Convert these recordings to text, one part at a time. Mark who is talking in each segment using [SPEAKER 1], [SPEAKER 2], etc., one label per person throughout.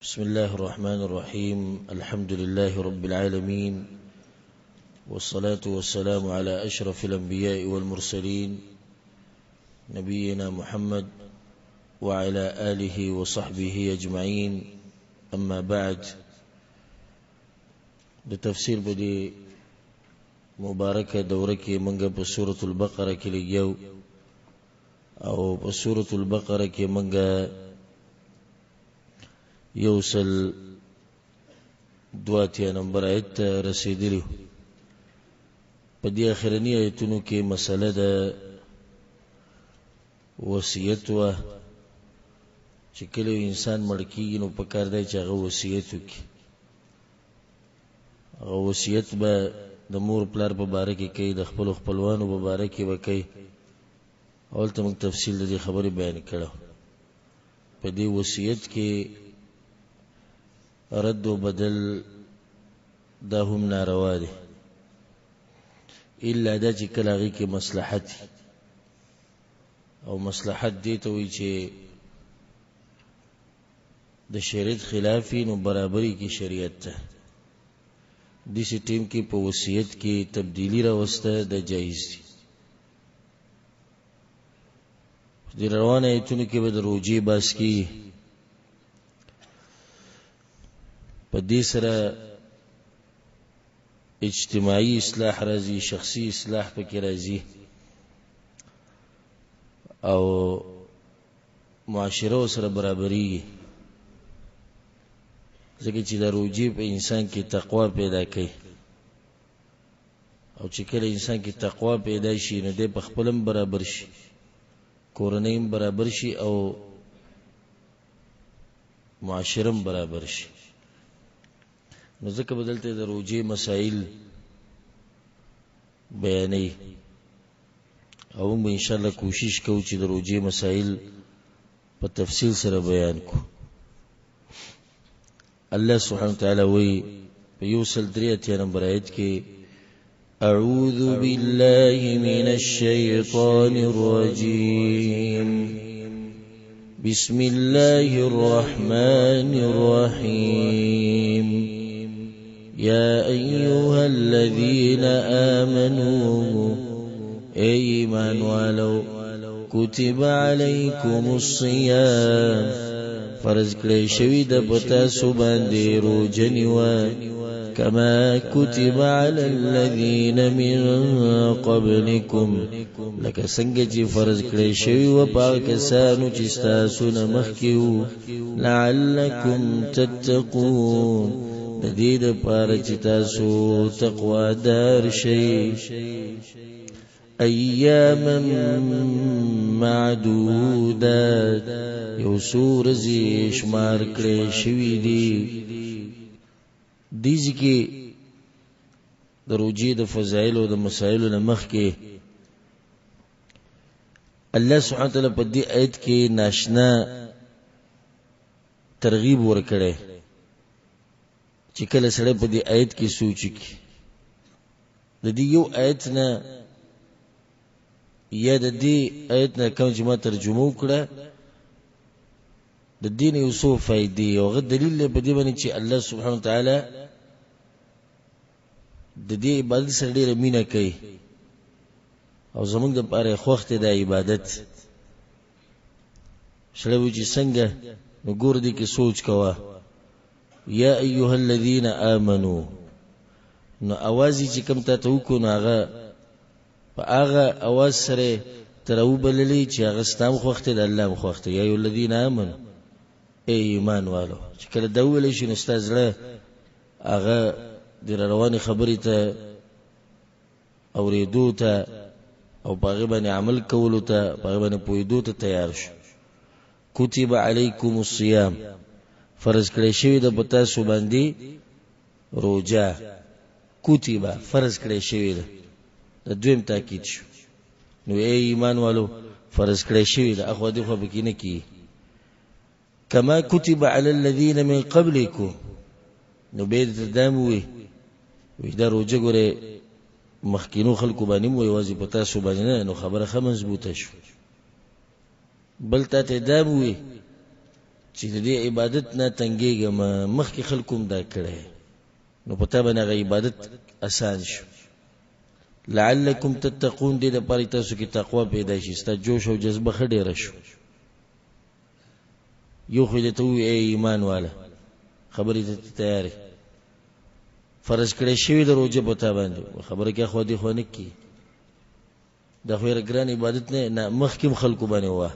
[SPEAKER 1] بسم الله الرحمن الرحيم الحمد لله رب العالمين والصلاة والسلام على أشرف الأنبياء والمرسلين نبينا محمد وعلى آله وصحبه أجمعين أما بعد بتفسير بدي مباركة دورك منغا بسورة البقرة كليو أو بسورة البقرة كي منغا یوصل دواتیا نمبر آیت رسیدلیو پا دی آخرنی آیتونو کې مسئله دا وصیت و چې کله انسان مړکیږي نو پکار دی چې هغه وصیت وکړي. هغه وصیت به د مور پلار په باره کې کوي، د خپلو خپلوانو په باره کې به کوي. اولته موږ تفصیل د دې خبرې بیان کړو. په دې وصیت کې رد و بدل دا هم ناروا دی، الا دا چې کله هغې کې مصلحت او مصلحت دی ته وایي چې د شریعت خلافي نو برابري کې شریعت ته داسې ټیم کې په وصیت کې تبدیلی راوسته دا جایز دی. د روانه ایتونو کې به د روجې بحث کېږي. په دې سره اجتماعي اصلاح راځي، شخصي اصلاح پکې راځي او معاشره سره برابرېږي، ځکه چې د روجې په انسان کې تقوا پیدا کوي او چې کله انسان کې تقوا پیدا شي نو دی په خپلم برابر شي، کورنۍ برابر شي او معاشرم برابر شي. نو ځکه بدلته د روجې مسائل بیانې او موږ ان شاء الله کوشش کوو چې د روجې مسائل په تفصیل سره بیان کو. الله سبحانه وتعالى وی په یوصل 3 نمبر آیت کې اعوذ بالله من الشیطان الرجیم بسم الله الرحمن الرحیم يا أيها الذين آمنوا إيمان ولو كتب عليكم الصيام فرض کړی شوی د پتا سو باندې روزنی و كما كتب على الذين من قبلكم لکه څنګه چې فرض کړی شوی و پاکستانو چې تاسو نه مخکیو لعلكم تتقون د دې لپاره چې تاسو تقوا دار شئ. ایاما معدودات یو څو ورځې شمار کړی شوي دي. دې کې د روجې د فضایلو د مسایلو نه مخکې الله سبحانه وتعالی په دې آیت کې ناشنا ترغیب ورکړی چې کله سره په دې آیت کې سوچ کی د دې یو آیت نه یا د دې آیت نه کوم چې ما ترجمه وکړه د دین یو څو فائدې او غو دلیل په دې باندې چې الله سبحانه وتعالى د دې عبادت سره ډېر مینه کوي او زمونږ د پاره خوښته د عبادت سره وږي څنګه نو ګور دې کې سوچ کوا یا ایها الذین آمنو نو اوازی چې کوم ته وکړو نو هغه اواز سره ترو بللی چې هغه ستام خوښته د الله خوښته. یا ایها الذین آمنو ای ایمان والو چې کله دا ویل شي نو استاد زړه هغه د رواني خبرې ته اورېدو ته او هغه باندې عمل کولو ته هغه باندې پوهېدو ته تیار شو. کتب علیکم الصیام فرض کړی شوی د پتا سو باندې روزه. کتبه فرض کړی شوی د دویم تاکید شو. نو ای ایمان والو فرض کړی شوی د اخو دې خو بکینه کی کما کتب علی الذین من قبلکم نو به دام وی دا روزه ګوره مخکینو خلکو باندې مو یوازې پتا سو باندې نو خبره خه مضبوطه شو. بل ته دام وی چې دې عبادت نه تنګېږم مخکې خلکو هم دا کړی نو پتا باندې هغه عبادت آسان شو لعلکم تتقون دې لپاره تاسو کې تقوا پیدا شي ستا جوش او جذبه ښه ډېره شو یو خو دې ته ووایي ای ایمان والا خبرې ته تیارې فرض کړی شوي د روژه په تا باندې خبره کې خو دې خو نه کي دا خو یې ګران عبادت نه مخکې خلکو باندې وه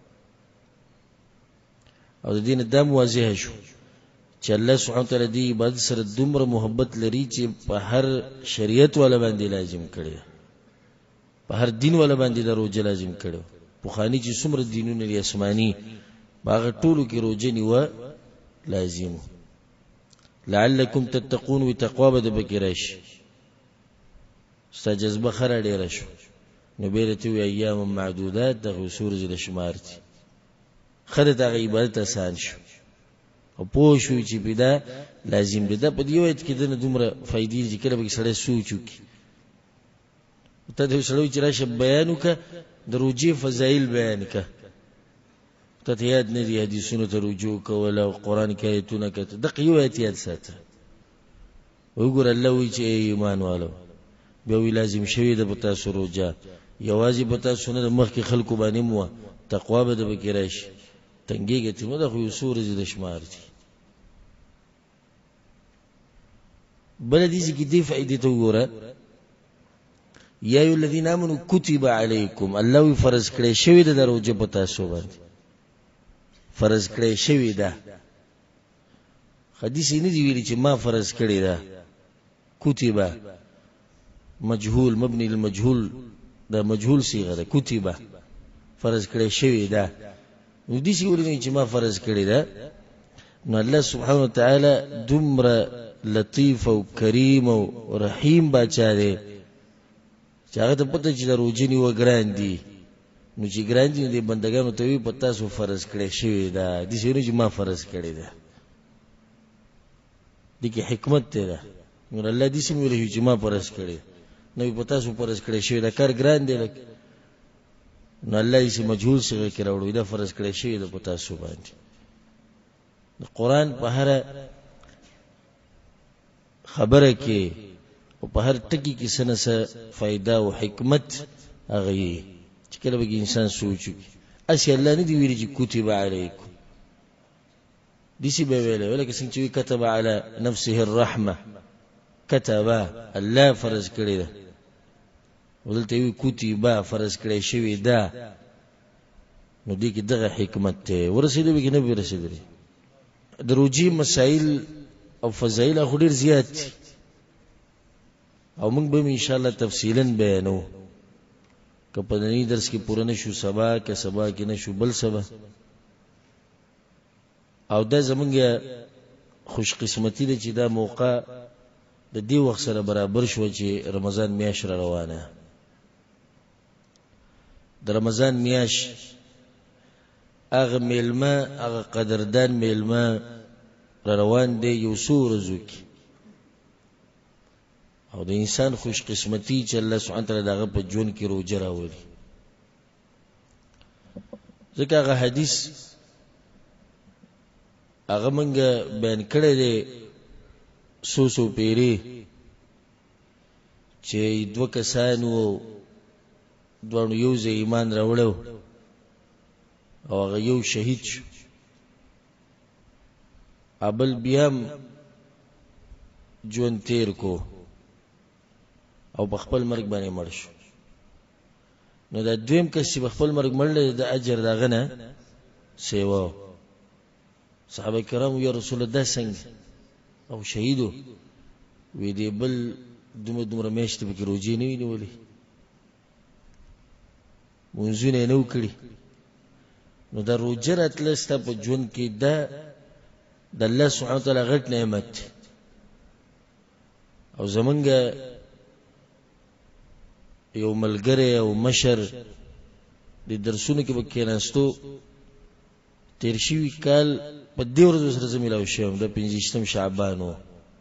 [SPEAKER 1] او د دین دا واضح شو چې الله سبحانه وتعالی دې عبادت سره دومره محبت لري چې په هر شریعت والا باندې لازم کړی په هر دین والا باندې د روژه لازم کړی پخواني چې څومره دینونه دي آسماني هغه ټولو کې روژه نیوه لازم لعلکم تتقون و تقوا به د پکې راشي ستا جذبه خره ډېره شو نو بیا درته وایي ایام معدودات دغه سورج د شمار دي ښه د هغه عبادت آسان شو او پوه شو چې پیدا لازم دی دا په دې وایي کې دنه دومره فایدې چې کله به سړی سوچ وکړي ته د سړی چې راشه بیان وکړه د روژې فضایل بیان کړه ته یاد نه دي حدیثونو ته رجوع کول او قرآن کې آیتونه کته دغه یو آیت یاد ساته وګوره الله وی چې ایمان والو بیا وی لازم شوی د پتا سروجا یوازې پتا سونه د مخ کې خلکو باندې مو تقوا به د بکیرش تنګيږي ته نو د خو سورج د شمار دي بل دې چې دې فائدې ته وګوره یا ای الذین آمنوا کتب علیکم الله وی فرض کړی شوی د روزه پتا سو باندې فرض کړی شوی ده حدیث نه دی ویلي چې ما فرض کړی ده کتبه مجهول مبني للمجهول ده مجهول صيغه ده کتبه فرض کړی شوی ده نو دې شی ولې چې ما فرض کړی ده نو الله سبحانه وتعالى دمره لطیف او کریم او رحیم بچا دی چې هغه ته پته چې د روزنی و ګران دي نو چې ګران دي د بندګانو ته وي پتا سو فرض کړی شوی دا د شنو چې ما فرض کړی دا دغه حکمت ده نو الله دې سم ویل چې ما فرض کړی نو پتا سو فرض کړی شوی دا کار ګران دی نو الله یې مجهول څنګه کې راوړي دا فرض کړی شوی دا پتا سو باندې د قران په هر خبره کې او په هر ټکی کې سنسه فائدہ او حکمت هغه چې کله به انسان سوچي اسی الله نه دی ویلي چې کتب علیکم دسی به ویل کې څنګه چې كتب علی نفسه الرحمه كتب الله فرض کړی ده ولته وی کتب فرض کړی شوی ده نو دې کې دغه حکمت ته ورسېدو به کې نه ورسېدل دروجی مسائل او فضایل خو ډیر زیات او موږ به ان شاء الله تفصیلا بیانو که په نړۍ درس کې پوره نشو سبا کې سبا کې نشو بل سبا او دا زمونږ خوش قسمتی ده چې دا موقع د دې وخت سره برابر شو چې رمضان میاشت را روانه د رمضان میاشت هغه میلمه هغه قدردان میلمه را روان دی یو سورزو کې او د انسان خوش قسمتی چې الله سبحانه وتعالی دغه په جون کې روزه راوړي ځکه هغه حدیث هغه مونږه بیان کړی دی سوسو پیری چې دوه کسانو دوه یو ځای ایمان راوړو او هغه یو شهید شو ابل بیام جون تیر کو او بخپل مرګ باندې مړ شو نو دا دویم کس چې بخپل مرګ مړل د اجر داغه نه سیوا صحابه کرام یا رسول الله څنګه او شهیدو وی دی بل دومره میشت به روزي نه وینولې مونږونه نه وکړي نو دا روزه راتلسته په جون کې دا د الله سبحانه وتعالى غټ نعمت او زمونږ یو ملګری او مشر د درسونو کې وکیناستو تیر شوی کال په دې ورځ سره زميلاو شوم د 15 شعبان او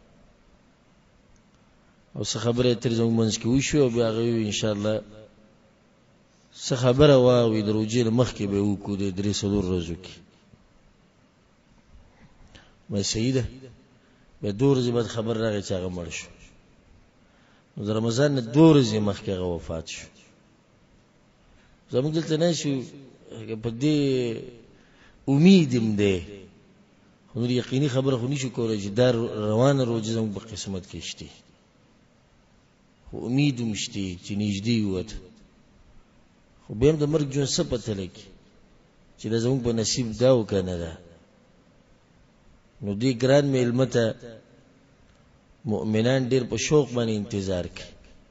[SPEAKER 1] څه خبره تر زموږ منځ کې وشو بیا غوي ان شاء الله څه خبره واوي دروځي مخ کې به وکړو د 300 ورځو کې مې سیده به دور زبد خبر راغی چې هغه مړ شو نو د رمضان نه دور زې مخکې هغه وفات شو زموږ دلته نه شو په دې امیدم ده خو یقیني خبره خو نشو کولای چې دا روانه روزه زموږ په قسمت کې شته خو امید مشته چې نږدې وته خو به هم د مرګ جون څه پته لګي چې دا زموږ په نصیب دا وکنه ده نو دې ګران ملمته مؤمنان ډېر په شوق باندې انتظار کوي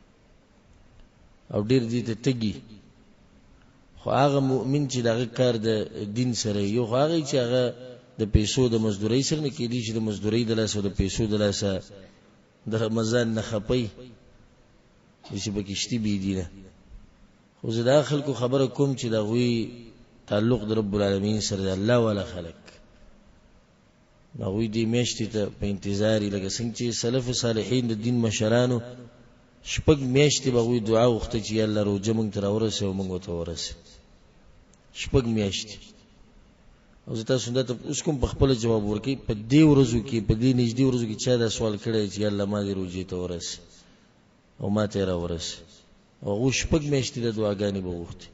[SPEAKER 1] او ډېر دې ته تګي خو هغه مؤمن چې دغه کار د دین سره یو هغه چې هغه د پیسو د مزدوري سره نه کېدی چې د مزدوري د لاسه د پیسو د لاسه د رمضان نه خپي چې بکشتي بي دي نه خو زه د خلکو خبره کوم چې دا غوي تعلق د رب العالمین سره الله ولا خلق نو وی دې میشتي ته په انتظار لګه څنګه چې سلف صالحین د دین مشرانو شپږ میاشتې به وی دعا وخته چې الله روزه مونږ تر ورسه او مونږ ته ورسه شپږ میاشتې او زه تاسو ته اوس کوم په خپل جواب ورکړي په دې ورځو کې په دې نږدې ورځو کې چا دا سوال کړی چې الله ما دې روزه ته ورسه او ما ته را ورسه او شپږ میاشتې د دعاګانې به وخته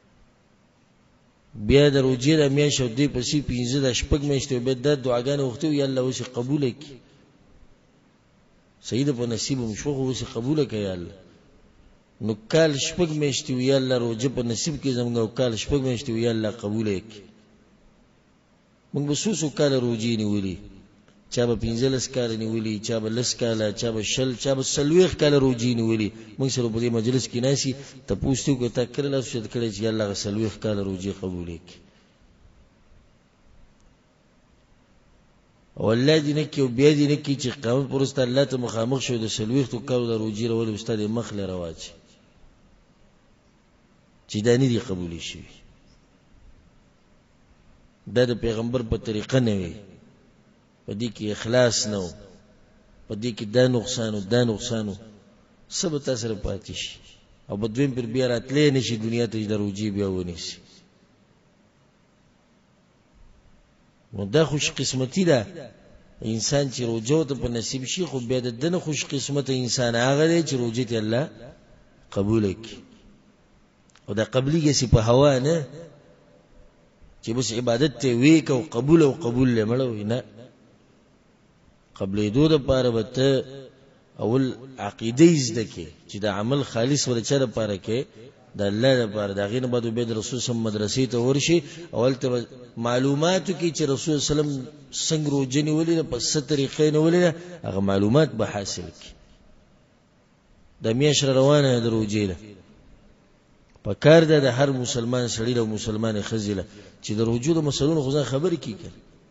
[SPEAKER 1] بیا د روزه د میاشتې او دې پسې 15 د شپږ میاشتې به د دعاګانې وخته یا الله اوس قبول کړي سید په نصیب مشو اوس قبول کړي یا الله نو کال شپږ میاشتې یا الله روزه په نصیب کې زموږ او کال شپږ میاشتې یا الله قبول کړي موږ بسوسو کال روزي نیولې چا به 15 کال نیولې چا به 10 کال چا به شل چا به سلويخ کال روزي نیولې موږ سره په دې مجلس کې ناسي ته پوښتنه کوي تا کړل او شت کړي چې الله سلويخ کال روزي قبول کړي او الله دې نه کې او بیا دې نه کې چې قیامت پرسته الله ته مخامخ شو د سلويخ تو کال د روزي ورول استاد مخله رواج چې دا نه دي قبول شي دا د پیغمبر په طریقه نه وي په دې کې اخلاص نه و په دې کې دا نقصان سب تاسو پاتې شي او بدوین پر بیا راتلې نشي دنیا ته د روجي بیا ونیسي نو دا خوش قسمتی ده انسان چې روجو ته په نصیب شي خو بیا د دنه خوش قسمت انسان هغه دی چې روجي ته الله قبول کړي او دا قبليږي چې په هوا نه چې بس عبادت ته وی کو قبول او قبول لمړو نه قبل دود لپاره وته اول عقیده زده کې چې دا عمل خالص ولچا لپاره کې د الله لپاره دا غینه بعد به رسول صلی الله مدرسې ته ورشي اول ته معلوماتو کې چې رسول صلی الله علیه وسلم څنګه روزنی ولې په ست طریقې نه ولې هغه معلومات به حاصل کی د میاشر روانه د روزې په کار ده د هر مسلمان سړی او مسلمان خزیله چې د وجود مسلون خو ځان خبرې کیږي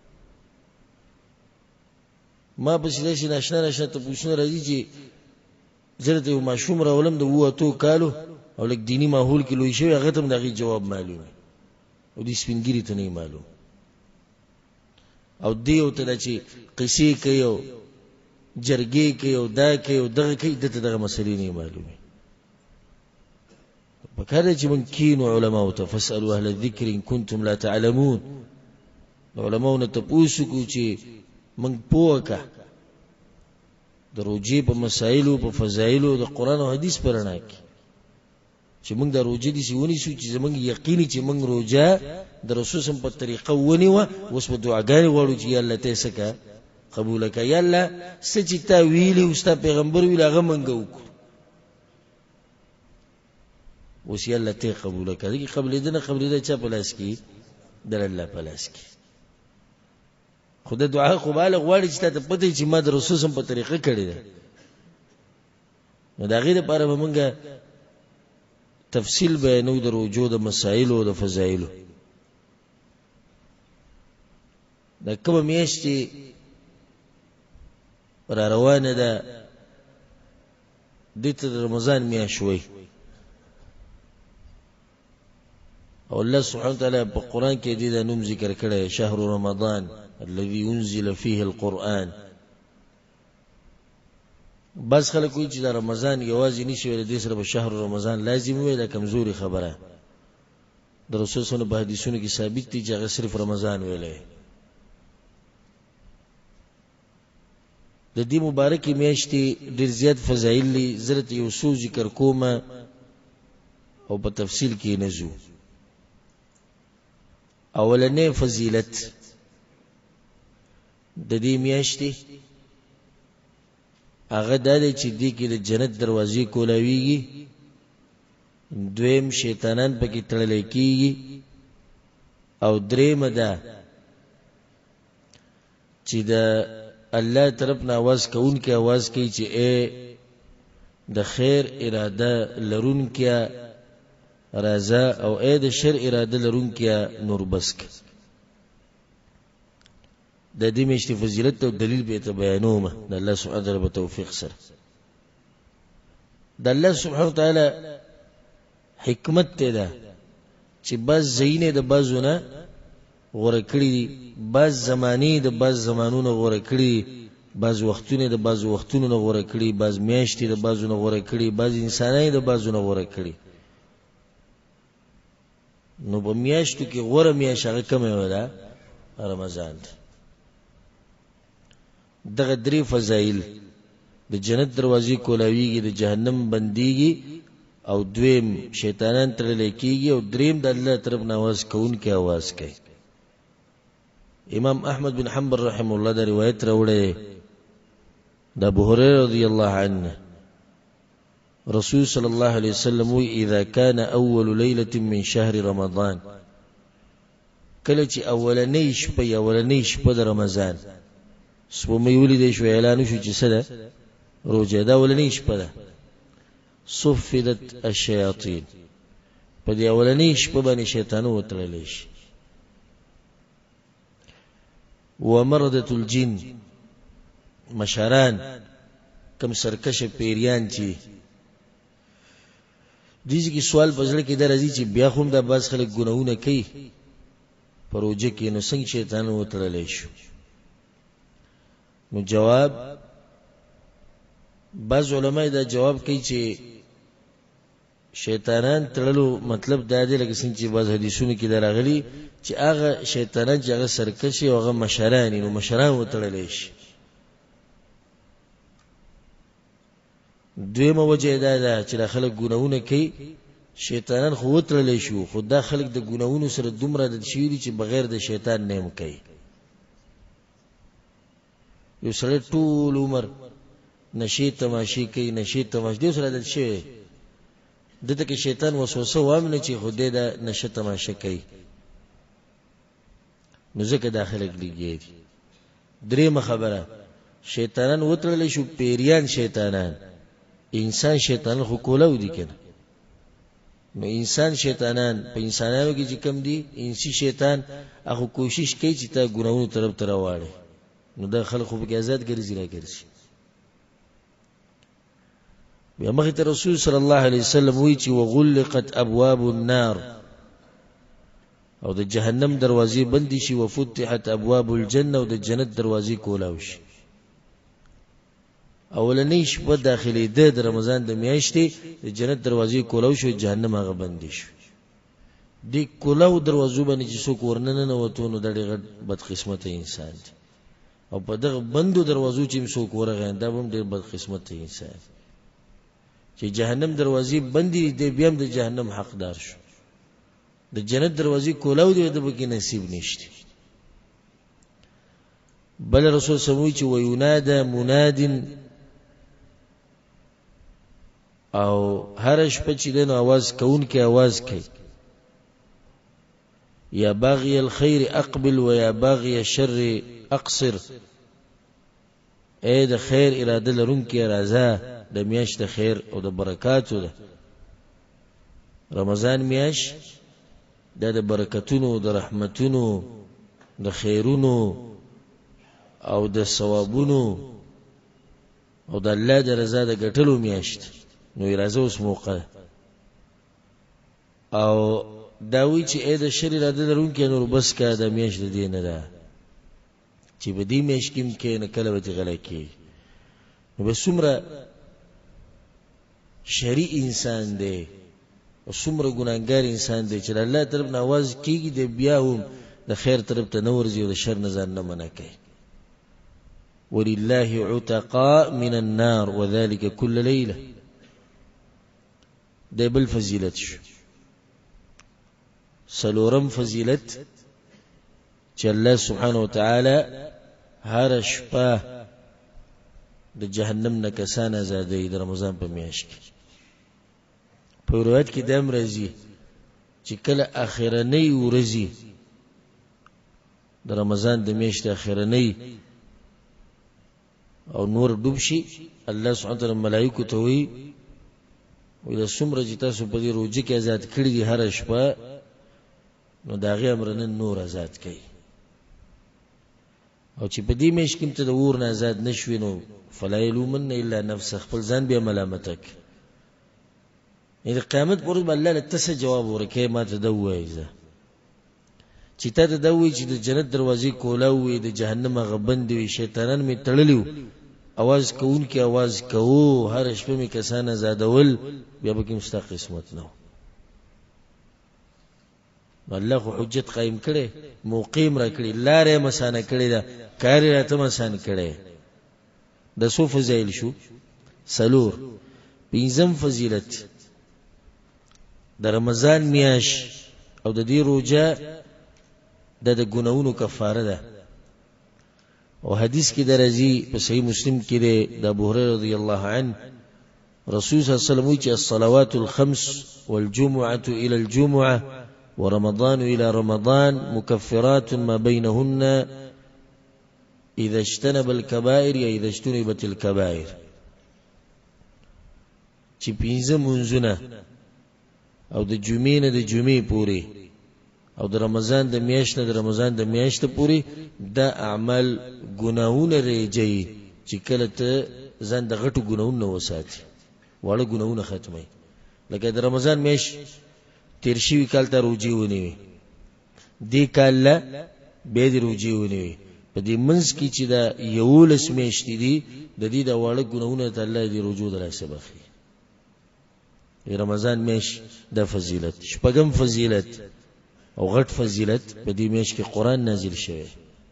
[SPEAKER 1] ما په سیده شي ناشنا ته پوښتنه راځي چې زه ته یو ماشوم راولم د ووتو کالو او لک دینی ماحول کې لوي شوی هغه ته دغه جواب معلوم او دې سپینګری ته نه معلوم او دیو ته چې قصې کوي او جرګې کوي او دا کوي او دغه کوي دغه مسلې نه معلومه وکړه چې من کینو علماء او تفسلوا اهل الذکر ان کنتم لا تعلمون علماء نه تاسو کو چې من پوکا دروجی په مسائلو په فضایلو د قران او حدیث پرنا کی چې موږ د روجي دي سونی سو چې موږ یقیني چې موږ روجا د رسول سم په طریقه ونی و اوس په دعاګانې وړو چې الله ته سکه قبول کړي الله سچتا ویلی او ستا پیغمبر ویل هغه منګو اوس الله ته قبول کړي قبل دې چا په لاس کې در الله په لاس کې خدای دعا خو بالغ غواړي چې ته پته چې ما د رسول سم په طریقه کړی ده نو دا غیر لپاره موږ تفصیل بیانو د وجود مسائل او د فضایل دا کوم میاشتې پر روانه ده د رمضان میاشوي او الله سبحانه وتعالى په قران کې دې د نوم ذکر کړی شهر رمضان الذي انزل فيه القرآن بس خلک کوئی چې د رمضان یوازې نشي ویل د سره په شهر رمضان لازم وي دا کمزوري خبره د رسول صلی الله علیه وسلم په حدیثونو کې ثابت دي چې هغه صرف رمضان ویلې د دې مبارکې میاشتې ډېر زیات فضایل دي. زه درته یو څو ذکر کوم او په تفصیل کې نه ځو. اولنې فضیلت د دې میاشتې هغه دا دی چې دې کې د جنت دروازې کولاویږي، دویم شیطانان پکې تړلی کیږي، او درېمه ده چې د الله طرف نه आवाज کوونکی आवाज کوي چې اے د خیر اراده لرونکي راځه، او اے د شر اراده لرونکي نور بسک. د دې میاشتې فضیلت او دلیل به ته بیانوم د الله سبحانه وتعالی په توفیق سره. د الله سبحانه وتعالی حکمت ته ده چې بعض ځایونه د بعضونه غوره کړي دي، بعض زمانې د بعض زمانونو غوره کړي، بعض وختونه د بعض وختونو نه غوره کړي، بعض میاشتې د بعضونو غوره کړي، بعض انسانای د بعضونو غوره کړي. نو په میاشتو کې غوره میاشت هغه کومه ودا رمضان ده. دغه درې فضایل د جنت دروازې کولاویږي، د جهنم بنديږي، او دویم شیطانان تړلی کیږي، او دریم د الله طرف نه आवाज کوونکی आवाज کوي. امام احمد بن حنبل رحم الله دا روایت راوړی د ابو هريره رضی الله عنه رسول صلی الله علیه وسلم وی اذا كان اول ليله من شهر رمضان، کله چې اولنۍ شپه د رمضان سپومې ولیدې شو، اعلان شو چې څه ده روزه ده، اولنۍ شپه ده. صفدت الشیاطین، په دې اولنۍ شپه باندې شیطانو وتړلی شي. ومردت الجن، مشران کم سرکش پیریان چې دیږي کې سوال پزړه کې درځي چې بیا هم د باز خلک ګناونه کوي پروژه کې، نو څنګه شیطان وتړلی شو؟ نو جواب بعض علماء دا جواب کوي چې شیطانان تړلو مطلب دا دی لکه څنګه چې بعض حدیثونو کې راغلي چې هغه شیطانان چې هغه سرکشي او هغه مشران، نو مشران وتړلی شي. دویمه وجه دا ده چې دا خلک ګناونه کوي، شیطانان خو وتړلی شو، خو دا خلک د ګناونو سره دومره عادت شوي دي چې بغیر د شیطان نه هم کوي. یو سړی ټول عمر نشي تماشې کوي، نشي تماشې دی سره عادت شوی، دته کې شیطان وسوسه وامنه چې خو دې دا نشه تماشې کوي، نو ځکه داخله کېږي. درېمه خبره شیطانان وتړلی شو، پیریان شیطانان، انسان شیطان خو کولاو دي کنه. نو انسان شیطانان په انسانانو کې چې کم دي، انسی شیطان هغه کوشش کوي چې تا ګناہوں طرف ته راوړي، نو دا خلک خو به آزاد ګرځي راګرځي. بیا مخې ته رسول صلی الله علیه وسلم وی چې وغلقت ابواب النار، او د جهنم دروازې بندي شي، وفتحت ابواب الجنه، او د جنت دروازې کولاو شي. اولنۍ شپه داخلي د رمضان د میاشتې د جنت دروازې کولاو شو، جهنم هغه بندي شو. دی کولاو دروازو باندې چې څوک ورننه نه وته، نو د ډېر بد قسمت انسان دی، او په دغه بندو دروازو چې څوک ورغی دا هم ډېر بد قسمت انسان چې جهنم دروازې بندي دی، بیا هم د جهنم حقدار شو. د جنت دروازې کولاو دی، د بګی نصیب نشته. بل رسول سموي چې ویناده مناد، او هر شپه چې دنه आवाज کوونکی आवाज کوي، یا باغی الخير اقبل و یا باغی الشر اقصر، اے د خیر اراده لرونکي راځه، د میاشت د خیر او د برکاتو ده. رمضان میاشت د برکتونو، د رحمتونو، د خیرونو او د ثوابونو او د الله د رضا د ګټلو میاشت. نو راځه اوس موقع او داوی چې اې د شر اراده لرونکي نور بس کا د میاشت د دین ده چې په دې میاشت کې نه کله به غلا کی. نو به څومره شری انسان دی او څومره ګناګار انسان دی چې الله طرف نه आवाज کیږي، د بیا هم د خیر طرف ته نور زیو د شر نه ځان نه منع کوي. ولله عتقاء من النار وذلك كل ليلة. ده بل فضیلت شو. سلورم فضیلت چې الله سبحانه وتعالى هر شپه د جهنم نه کسان آزادوي د رمضان په میاشت کې. په روایت کې دام راځي چې کله اخرنۍ ورځي د رمضان د میاشتې اخرنۍ او نور ډوب شي، الله سبحانه وتعالى ملائکه ته وایي وإذا څومره چې تاسو په دې روزه کې آزاد کړی دي هر شپه، نو د هغې امر نن نور آزاد کړئ. او چې په دې میاشت کې ته د اور نه آزاد نه شوې نو فلا یلومن الا نفسه، خپل ځان بیا ملامته کړي. د قیامت پر ورځ به الله له ته څه جواب ورکوي؟ ما ته ده ووایي زه چې تا ته ده ووایي چې د جنت دروازې کولاو وي، د جهنم هغه بندې وي، شیطانان مې تړلي وو، اواز کوونکي اواز کوو، هر شپه مې کسان آزادول، بیا به کوم ستا قسمت نه و. الله خو حجت قائم کړي، موقیم را کړي، لارې مسانه کړي، ده کار یې راته مسان کړي. د څو فضایل شو؟ څلور. پنځم فضیلت د رمضان میاش او د دې روزه د ګناہوں کفاره ده. او حدیث کې درځي په صحیح مسلم کې ده د ابو هريره رضی الله عنه رسول صلی الله علیه وسلم چې الصلوات الخمس والجمعه الى الجمعه ورمضان الى رمضان مكفرات ما بينهن اذا اجتنب الكبائر یا اذا اجتنبت الكبائر. چې پنځه منځونه او د جمعې نه د جمعې پورې او د رمضان د میاشت نه د رمضان د میاشت پورې دا اعمال ګناهونه ریږي چې کله ته ځان د غټو ګناهونو نه وساتي، واړه ګناهونه ختمي. لکه د رمضان میاشت تیر شوي کال ته روجې ونیوي، دې کال له بیا دې روجې ونیوي، په دې منځ کې چې دا 11 میاشتې دي د دې د واړه ګناهونه ته الله دې رجوع دلاسه بخي. رمضان میاشت د فضیلت. شپږم فضیلت او غټ فضیلت په دې میاشت کې قرآن نازل شوی.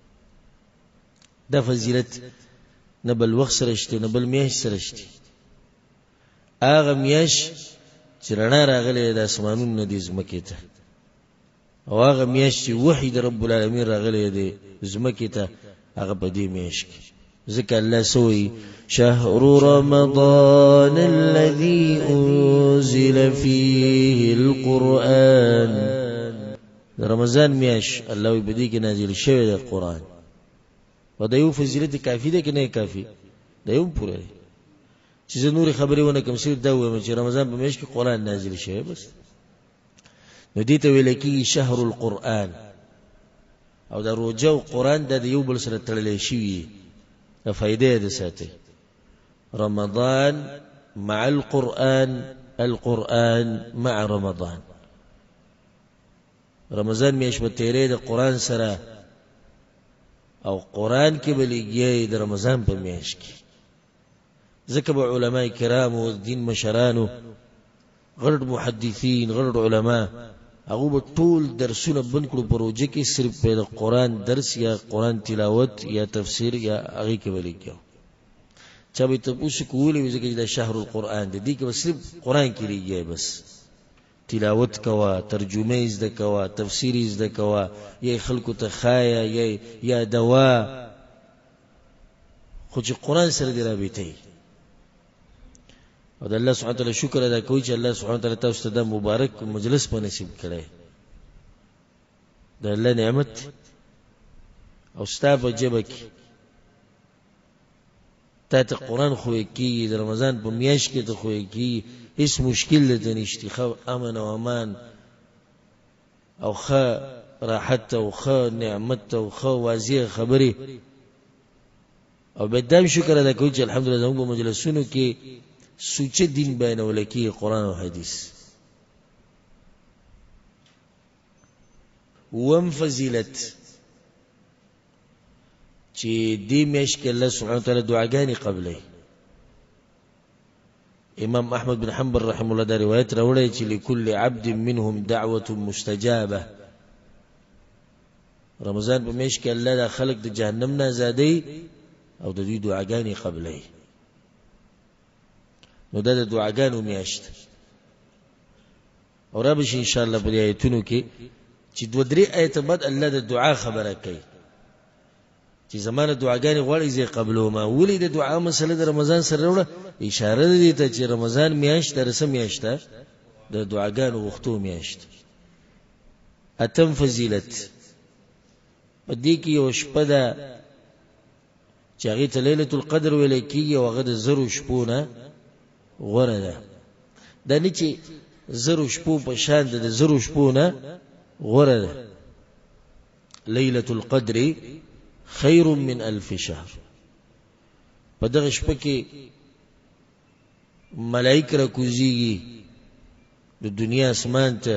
[SPEAKER 1] دا فضیلت نه بل وخت سره شته نه بل میاشت سره شته. هغه میاشت چې رڼا راغلی د اسمانونو نه د ځمکې ته، او هغه میاشت چې وحی د رب العالمین راغلی دی ځمکې ته، هغه په دې میاشت کې. ذکر الله سوی شهر رمضان الذي انزل فيه القرآن. رمضان میاش الله بدی کې نازل شوی د قرآن. و دا یو فضیلت کافی ده کې نه کافی دا یو پوره دی چې نور خبرې ونه کوم صرف دا وایم چې رمضان په میاشت کې قرآن نازل شوی بس. نو دې ته ویل کېږي شهر القرآن. او دا روزه او قرآن د یو بل سره تړلې شوي د فائدې د ساتي. رمضان مع القرآن، القرآن مع رمضان. رمضان میاشت په تیرې د قرآن سره او قرآن کې بلګي د رمضان په میاشت کې. ځکه به علماء کرام او دین مشرانو غړ محدثین غړ علما هغه به ټول درسونه بند کړو په روزه کې، صرف په قرآن درس یا قرآن تلاوت یا تفسیر یا هغه کې بلګي. چا به تاسو کولې ځکه دا شهر القرآن دی کې صرف قرآن کې لري، بس تلاوت کوا، ترجمه زده کوا، تفسیر زده کوا، یا خلکو ته خایا یا دوا، خو چې قرآن سره دی رابطه. او د الله سبحانه وتعالى شکر ادا کوي چې الله سبحانه وتعالى تاسو ته د مبارک مجلس په نصیب کړي. د الله نعمت او ستا په جبه کې ته قرآن خوې کېږي، د رمضان په میاشت کې ته خوې کېږي، هیڅ مشکل ته نشته. خو امن او امان او خو راحت او خو نعمت او خو واضح خبرې. او بدام شکر ادا کوي چې الحمدلله زموږ په مجلسونو کې سوچ دین بیانول کېږي، قرآن او حدیث. وم فضیلت چې دې میاشت کې الله سبحانه وتعالى دعاګانې قبلې. امام احمد بن حنبل رحمه الله دا روایت راوړی چې لكل عبد منهم دعوة مستجابة. رمضان په میاشت کې الله دا خلق د جهنم نه آزادوي او د دوی دعاګانې قبلې. نو دا د دعاګانو میاشت او را بشي ان شاء الله په آیتونو کې چې 2-3 آیت بعد الله د دعا خبره کوي چې زمانه دعاګانې غواړي زی قبلو ما ولې د دعا مسله د رمضان سره وروړه اشاره ده ته چې رمضان میاشت درسه میاشت د دعاګانو وختو میاشت. اتم فضیلت په دې کې یو شپه ده چې هغه ته ليله القدر ویل کېږي او هغه د زرو شپو نه غوره ده. دا نه چې زرو شپو په شان د زرو شپو نه غوره ده. ليله القدر خير من 1000 شهر. په دغه شپه کې ملائکه راکوزيږي د دنیا اسمان ته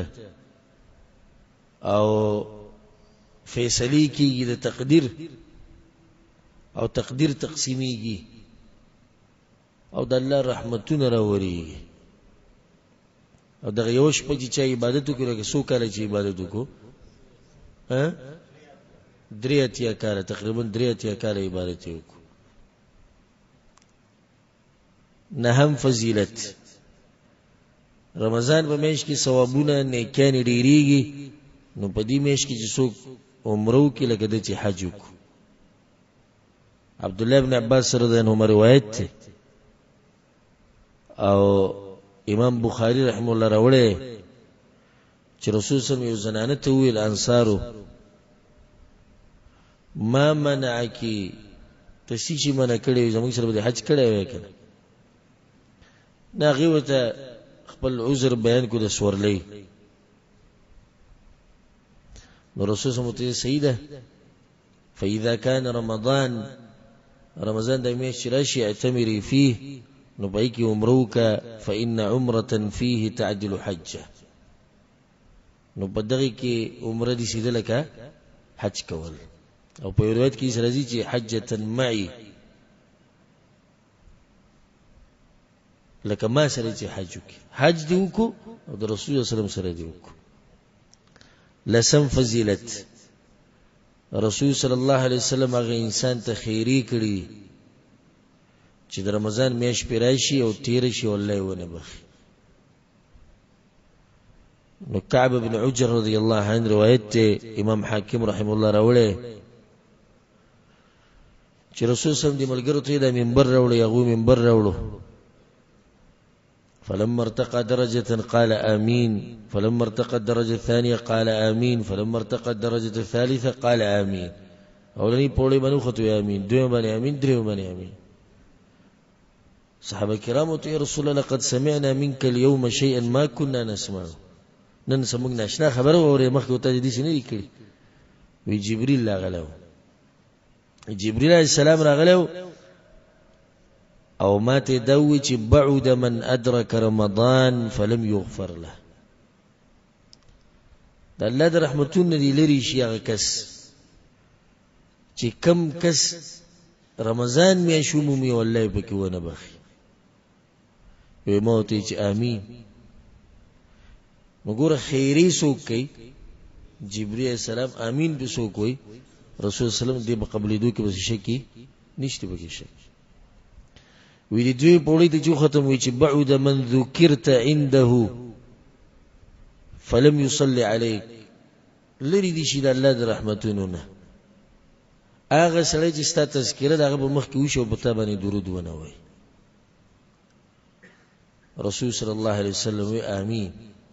[SPEAKER 1] او فیصله کیږي د تقدیر او تقدیر تقسیمیږي او د الله رحمتونه راوري او دغه یو شپه چې عبادت وکړي څو کاله چې عبادت وکړو 3 کاله تقریبا 3 کاله عبادت وکړو. نهم فضیلت رمضان په میاشت کې ثوابونه نیکانې ډیریږي. نو په دې میاشت کې چې څوک عمره وکړي لکه د چې حج وکړو. عبد الله بن عباس رضی الله عنهما روایت ده او امام بخاری رحم الله راوړی چې رسول صلی الله علیه وسلم یو زنانه ته ویل انصارو ما منعکی تسی چې منع کړی زموږ سره به حج کړی وای کنه. ناغي وته خپل عذر بیان کو د سورلې. نو رسول صلی الله علیه وسلم سیده فاذا كان رمضان د میاشت راشي اعتمري فيه نو پای کې عمره کا فإن عمرة فيه تعدل حجه. نو په دغه کې عمره دي سیده لکه حج کول. او په روایت کې سره دي چې حجة معي لکه ما سره چې حج وکي حج دی وکړو او د رسول الله صلی الله علیه وسلم سره دی وکړو. لسم فضیلت رسول صلی الله علیه وسلم هغه انسان ته خیری کړی چې د رمضان میاشت پیرایشي او تیر شي والله ونه بخي. نو کعب بن عجر رضی الله عنه روایت ته امام حاکم رحم الله راوړی چې رسول صلی الله علیه وسلم د ملګرو ته د منبر راوړی هغه منبر راوړو. فلما ارتقى درجة قال آمين فلما ارتقى الدرجة الثانية قال آمين فلما ارتقى الدرجة الثالثة قال آمين. اولنی پوڑی بنو خطو آمین دویم بنی آمین دریم بنی آمین. صحابه کرامو ته رسول الله لقد سمعنا منك اليوم شيئا ما كنا نسمعه. نن سموږ ناشنا خبره وره مخکې ته دې سینې کړی. وی جبريل راغلو جبريل علیہ السلام راغلو او ما ته دوی چې بعد من ادرك رمضان فلم يغفر له. د الله د رحمتونو دی لري شي هغه کس چې کم کس رمضان میاشو مومي والله پکې ونه بخي. وی موته چې امين. وګوره خیری سوک کوي جبرئیل السلام امين به سوک وي رسول سلام دې بقبل دوی کې بس شکی نشته بګی شي. وی دې دوی پوری ته جو ختم وي چې بعد من ذکرت عنده فلم يصلي عليك. لري دي شي د الله د رحمتونو نه هغه سره چې ست تذکره دغه په مخ کې وشو په تابانه درود ونه وي. رسول صلی الله علیه وسلم وی امين.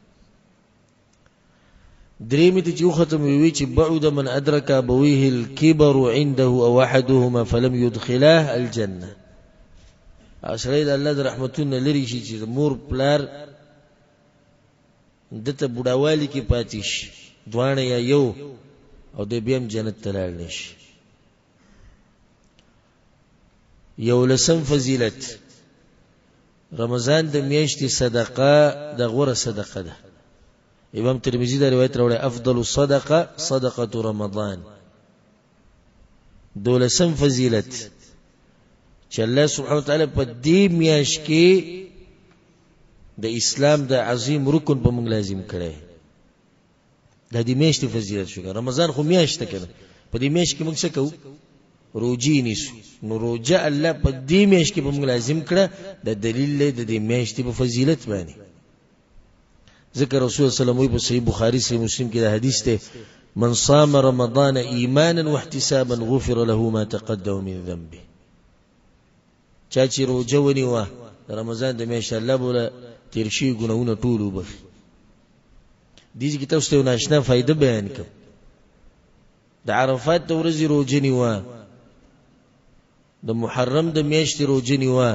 [SPEAKER 1] دریم ته جو ختم وی چې بعد من ادرك ابويه الكبر عنده او احدهما فلم يدخلاه الجنه. اسره د الله د رحمتونو لري شي چې مور پلار دته بډاوالی کې پاتیش دوانه یا یو او د بیم جنت تلل نشي. یو لسم فضیلت رمضان د میاشتې صدقه د غوره صدقه ده. امام ترمذی دا روایت راوړی افضل الصدقه صدقه رمضان. دولسم فضیلت چې الله سبحانه وتعالى په دې میاشت کې د اسلام د عظیم رکن په موږ لازم کړي. د دې میاشتې فضیلت شو. رمضان خو میاشت کړه په دې میاشت کې موږ څه کوو روجي نیسو نو روجه الله په دې میاشت کې په موږ لازم کړه د دلیل له د دې میاشتې په فضیلت باندې ذکر رسول صلی الله علیه وسلم په صحیح بخاری صحیح مسلم کې دا حدیث ته من صام رمضان ایمانا واحتسابا غفر له ما تقدم من ذنبه چا چې روجه ونیوه د رمضان د میاشتې الله بوله تیر شي ګناهونه ټول وبخي دې کې تاسو ته ناشنا فائدہ بیان کړم د عرفات د ورځې روجه نیوه د محرم د میاشتې روجه نیوه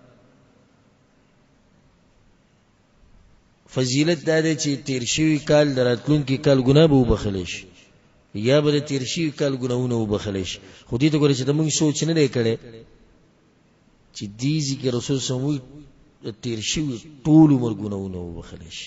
[SPEAKER 1] فضیلت دا دی چې تیر شوي کال د راتلونکي کال ګناه به وبخلی شي یا به د تیر شوي کال ګناهونه وبخلی شي خو دې ته ګوره چې د موږ سوچ نه دی کړی چې دې ذکر رسول صلی الله علیه وسلم تیر شوي ټول عمر ګناهونه وبخلی شي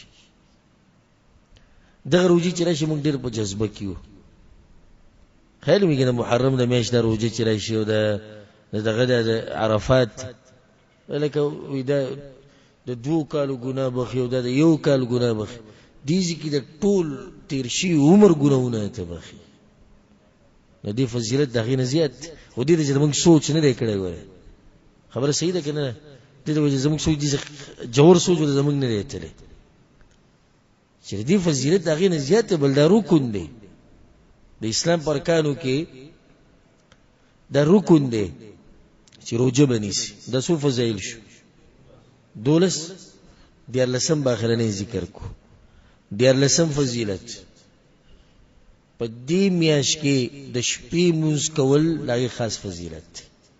[SPEAKER 1] دغه روجې چې راشي موږ ډېر په جذبه کې یو خیال مې کنه محرم د میاشت د روجې چې راشي او دغه د عرفات لکه دا د 2 کالو ګناه بخي او د 1 کال ګناه بخي دې ځکه د ټول تیر شي عمر ګناهونه ته بخي نو دې فضیلت دغه نه زیات او دې چې موږ سوچ نه دی کړی وای خبره صحیح ده کنه دې د زموږ سوچ دي جوړ سوچ د زموږ نه دی تللی چې دې فضیلت دغه نه زیات بل دا رکن دی د اسلام پر کانو کې دا رکن دی چې روجه بنیسي دا څو فضایل شو 12 دیارلسم باخرنه ذکر کو دیارلسم فضیلت په دې میاش کې د شپې مونږ کول لای خاص فضیلت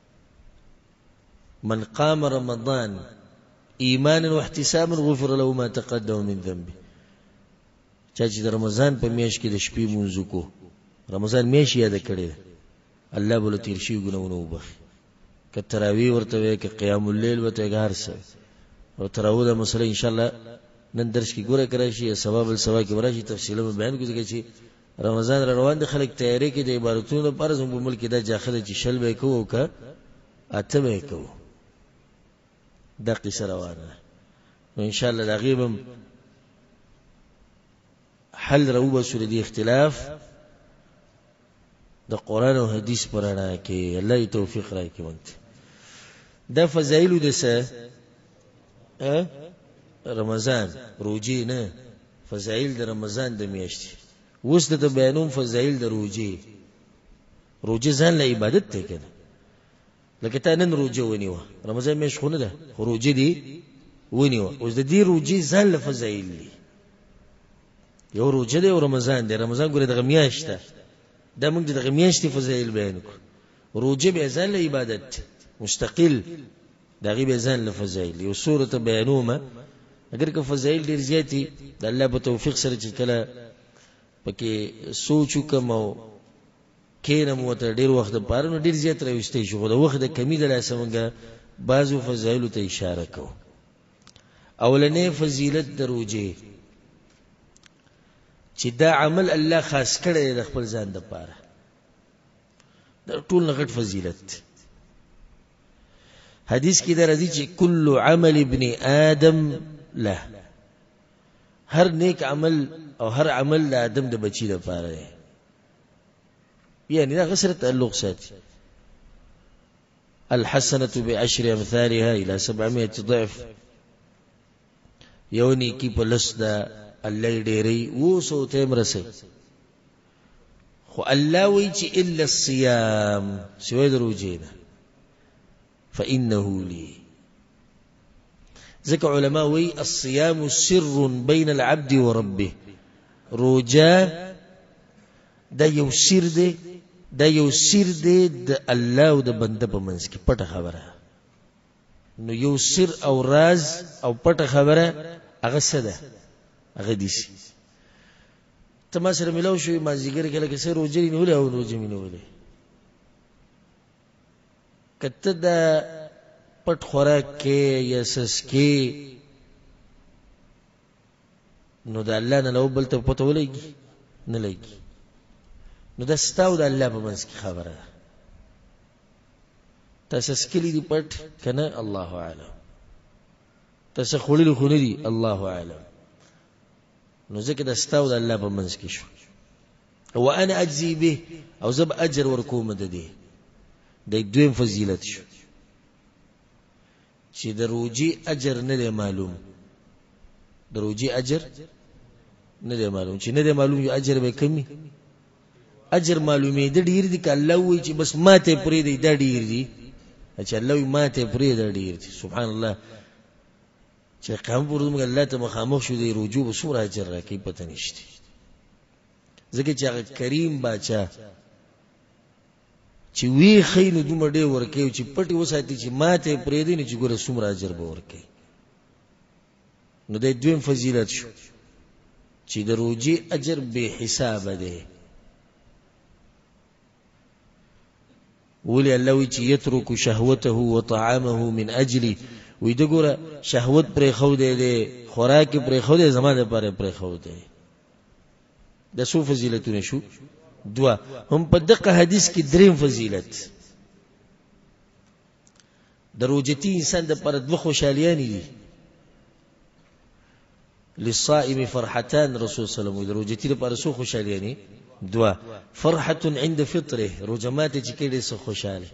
[SPEAKER 1] من قام رمضان ایمانا واحتسابا غفر له ما تقدم من ذنبه چې د رمضان په میاش کې د شپې مونږ کو رمضان میاش یاد کړی الله بوله تیر شي ګناونه وبخي که تراویح ورته وي که قیام الليل ورته هر څه او تراویح د مسله ان شاء الله نن درس کې ګوره کړئ شي سبب السوا کې ورشي تفصیلا بیان کوي چې رمضان روان دي خلک تیاری کې د عبادتونو پر زموږ ملک دا جاخله چې شل به کوو که اته به کوو دا قصه روانه نو ان شاء الله دا غیبم حل روبه سره دی اختلاف د قران او حدیث پرانا کې الله توفیق راکړي مونږ دا فضایل د څه رمضان روجي نه فضایل د رمضان د میاشتې اوس د بیانوم فضایل د روجي روجي ځان له عبادت ته کنه لکه تا نن روجه ونیوه رمضان میاشت خو نه ده خو روجي دی ونیوه اوس د دې روجي ځان له فضایل دي یو روجه دی او رمضان دی رمضان ګوره دغه میاشت ده دا موږ دغه میاشتې فضایل بیان کړو روجه به ځان له عبادت مستقل دغه به ځان له فضایل یو سورته بیانومه اگر که فضایل ډیر زیاتی د الله په توفیق سره چې کله پکې سوچ وکم او کینم وته ډیر وخت د پاره نو ډیر زیات راوستي شو د وخت د کمی د لاسه موږ بعضو فضایل ته اشاره کوو اولنې فضیلت د روجه چې دا عمل الله خاص کړی د خپل ځان د پاره دا ټول غټ فضیلت حدیث کې دا راځي چې کل عمل ابن آدم له هر نیک عمل او هر عمل د آدم د بچی لپاره دی یعنی دا غسر تعلق ساتي الحسنه بعشر امثالها الى 700 ضعف یونی کی پلس دا الله ډېری وسو ته مرسي خو الله وی چې الا الصيام سوی دروجینا فانه لي ذکر علماء وی الصيام سر بين العبد وربه روجا دا یو سر دی د الله او د بنده په منځ کې پټه خبره نو یو سر او راز او پټه خبره هغه څه ده هغه دي تما سره ملو شو ما زیګر کله کې سره روجي نه ولې او روجي نه ولې کته دا پټ خوراک کې یا سس کې نو د الله نه لو بل ته پته ولګي نه لګي نو دا ستاو د الله په منځ کې خبره تاسو سکلی دی پټ کنه الله اعلم تاسو خولل خونی دی الله اعلم نو ځکه دا ستاو د الله په منځ کې شو او انا اجزي به او زب اجر ورکوم د دې د دویم فضیلت شو چې د روجي اجر نه دی معلوم د روجي اجر نه دی معلوم چې نه دی معلوم یو اجر به کمی اجر معلومې د ډیر دي ک الله وی چې بس ماته پرې دی د ډیر دي چې الله وی ماته پرې د ډیر دي سبحان الله چې قام ورته موږ الله ته مخامخ شو دی رجوع به سور اجر راکې پته نشته ځکه چې هغه کریم بادشاہ چې وی خینو دومره ډیر ورکې چې پټي وساتي چې ماته پرې دی نه چې ګوره سمره اجر به ورکې نو د دویم فضیلت شو چې د روجي اجر به حساب دی ولي الله وی چې يترك شهوته وطعامه من اجلي وی د ګوره شهوت پر خو دی خوراک پر خو دی زمانه پر خو دی د سو فضیلتونه شو دوا هم په دغه حدیث کې دریم فضیلت د روجتي انسان د پر دوه خوشالیان دي للصائم فرحتان رسول صلی الله علیه وسلم د روجتي لپاره سو خوشالیان دوا فرحه عند فطره روجمات چې کله سو خوشاله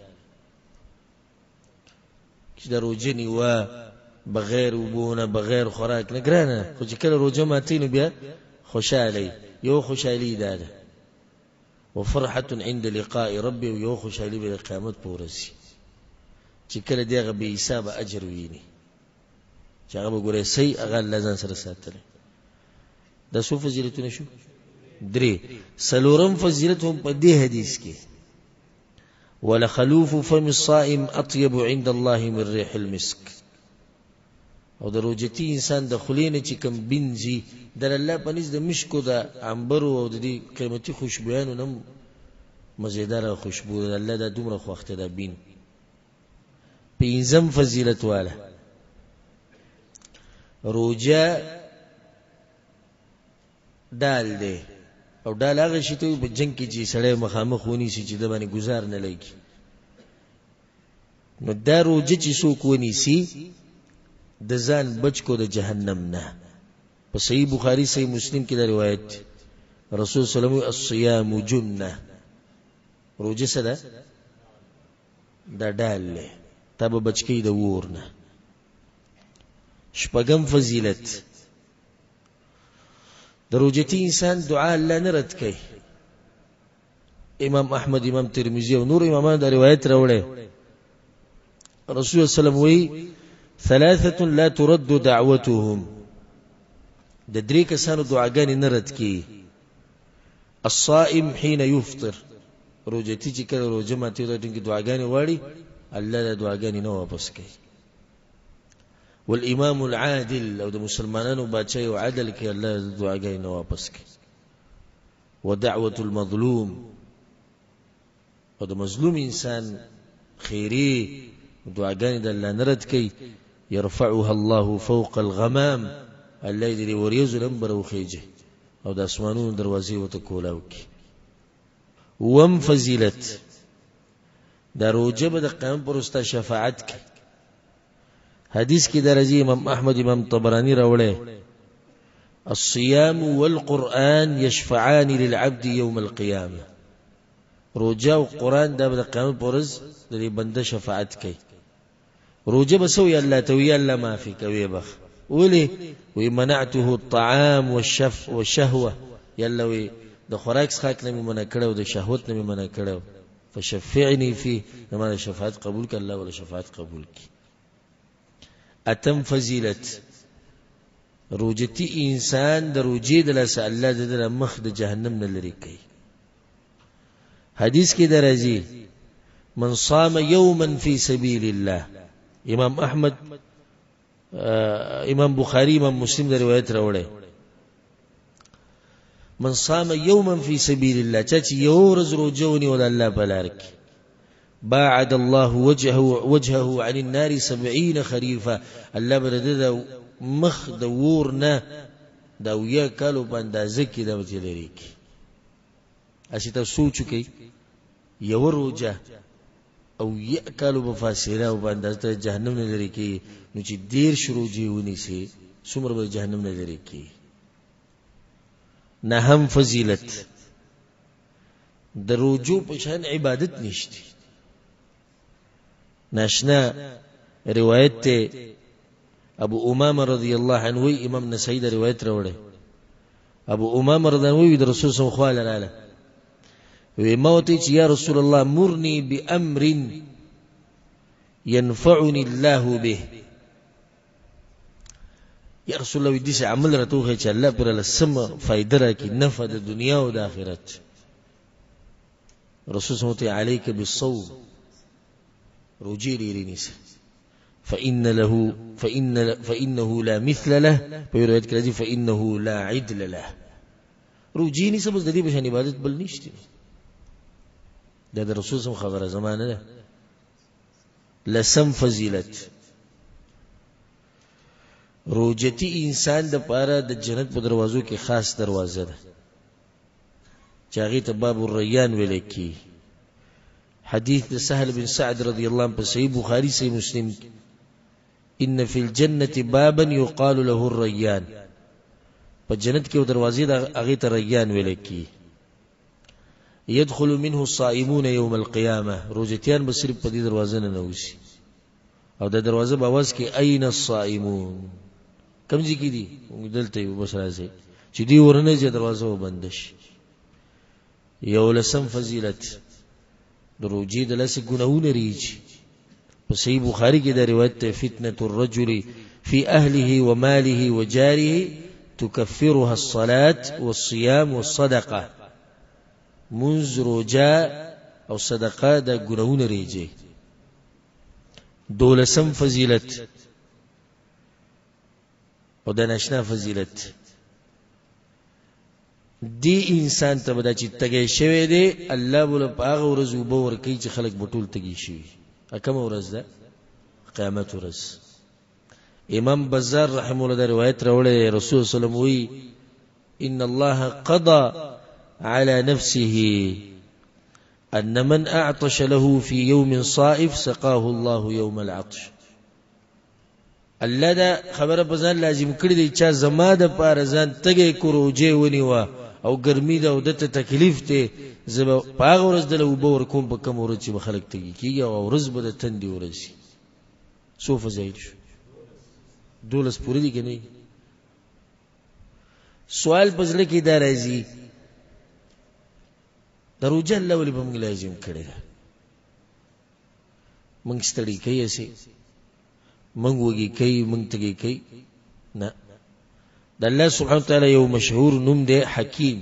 [SPEAKER 1] چې د روجنی و بغیر وبونه بغیر خوراک نه ګرانه خو چې کله روجماتین بیا خوشاله یو خوشالي ده وفرحه عند لقاء ربي یو خوشالي به قیامت پورسي چې کله دغه به حساب اجر ویني چې هغه وګوره سي هغه لزان سره ساتل د سو فضیلتونه شو درې سلورم فضیلت هم په دې حدیث کې ولخلوف فم الصائم اطيب عند الله من ريح المسك او د روجتي انسان د خلینه چې کم بنزي در الله پنځ د مشکو د عنبر او د دې قیمتي خوشبویانو نم مزیدار خوشبو د الله د دومره خوخته د بین پنځم فضیلت والا روجا دال دی او دال هغه شی ته په جنگ کې چې سړی مخامخ ونی سي چې د باندې گزار نه لګي نو دا روجه چې څوک ونی سي د ځان بچ کو د جهنم نه په صحیح بخاری صحیح مسلم کې دا روایت رسول صلی الله علیه وسلم الصيام جنه روجه سره دا دال له تب بچ کی د ور نه شپږم فضیلت د روجتي انسان دعا الله نه رد کوي امام احمد امام ترمذی او نور امامان دا روایت راوړي رسول الله وی ثلاثه لا ترد دعوتهم د درې کسانو دعاګانې نه رد کی الصائم حين يفطر روجتي چې کله روزه ماته د دې دعاګانې واړي الله د دعاګانې نه واپس کوي والامام العادل او د مسلمانانو بادشاہ او عدل کې الله د دعاګانې نه واپس کوي ودعوه المظلوم او د مظلوم انسان خیری دعاګانې د الله نه رد کوي يرفعها الله فوق الغمام الله دې وريز لمبر او خيجه او د اسمانونو دروازې وته کولاو کی وم فضیلت دا روجه به د قیامت پر استا شفاعت کی حدیث کی درجه امام احمد امام طبرانی راوړی الصيام والقرآن يشفعان للعبد يوم القيامه روجه او قرآن دا به د قیامت پر ورځ د بنده شفاعت کوي روجه بسوي الله توي الله معافي کوي بخ ولي ومنعته الطعام والشهوه يلا وي د خوراک څخه نه منع کړو د شهوت نه منع کړو فشفعني فيه لما شفاعت قبول ک الله ولا شفاعت قبول کی اتم فضیلت روجتي انسان د روجي د الله الله د مخ د جهنم نه لري کوي حدیث کې درځي من صام يوما في سبيل الله امام احمد امام بخاری امام مسلم د روایت راوړي من صام يوما في سبيل الله چې یو ورځ روجونی ول الله بلارک باعد الله وجهه عن النار 70 خريفا الله برده مخ د ورنه دا ویا کالو باندې ځکه دا وتی لري کی اسی ته سوچ کی یو روجه او یاکلوا بفاسره او باندې جهنم نه لري کی نو چې دیر شروع جیونی سي څومره به جهنم نه لري کی نه هم فضیلت د رجوع په شان عبادت نشته ناشنا روایت ته ابو امامه رضی الله عنه امام نسائی دا روایت راوړي ابو امامه رضی الله عنه د رسول صلی الله علیه وسلم وی موتی چې یا رسول الله مرني بامر ينفعني الله به یا رسول الله دې عمل راته چې الله پر لسم فائدہ راکې نفع د دنیا او د آخرت رسول صلی الله علیه بالصوم روجي لري نيس فإنه لا مثل له په روایت کې راځي فإنه لا عدل له روجي نيس بس د دې بشان عبادت بل نشته دا د رسول صلی الله علیه خبره زمانه ده لسم فضیلت روجتی انسان د پاره د جنت په دروازو کې خاص دروازه ده چاغي ته باب الریان ویل کی حدیث د سهل بن سعد رضی الله عنه په صحیح بخاری صحیح مسلم ان فی الجنه بابا يقال له الریان په جنت کې دروازې د هغه ته ریان ویل کی يدخل منه الصائمون يوم القيامه روجتيان به صرف په دې دروازه نه نوځي او د دروازه په आवाज کې اين الصائمون کوم ځای کې دي دلته یو بس راځي چې دی ورنه چې دروازه بند شي یو لسم فضیلت دروجی د لس ګناونه ریږي په صحیح بخاری کې دا روایت ته فتنه الرجل في اهله وماله وجاره تكفرها الصلاه والصيام والصدقه منذ روجا او صدقه دا ګناونه ریږي دولسم فضیلت او د نشنا فضیلت دی انسان ته بدا چې تګي شوی دی الله بوله پاغه ورځ وبور کوي چې خلک بټول تګي شي کوم ورځ ده قیامت ورځ امام بزار رحم الله دا روایت راوړی رسول صلی الله علیه وسلم ان الله قضى على نفسه أن من أعطش له في يوم صائف سقاه الله يوم العطش الله دا خبره بزان لازم کړی دی چې زما د پاره ځان تګي کوروجه ونیوا او ګرمي دا او د تکلیف ته زما پاغ ورځ د لو بور کوم په کوم ورځ چې خلک تګي کیږي او ورځ به د تندي ورځ سو فزایل دولس پوری دي کني سوال پزله کې دا راځي دروجه الله ولې به موږ لازم کړی ده موږ ستړي کوي سي موږ وږي کوي موږ تګي کوي نه د الله سبحانه وتعالى یو مشهور نوم دی حکیم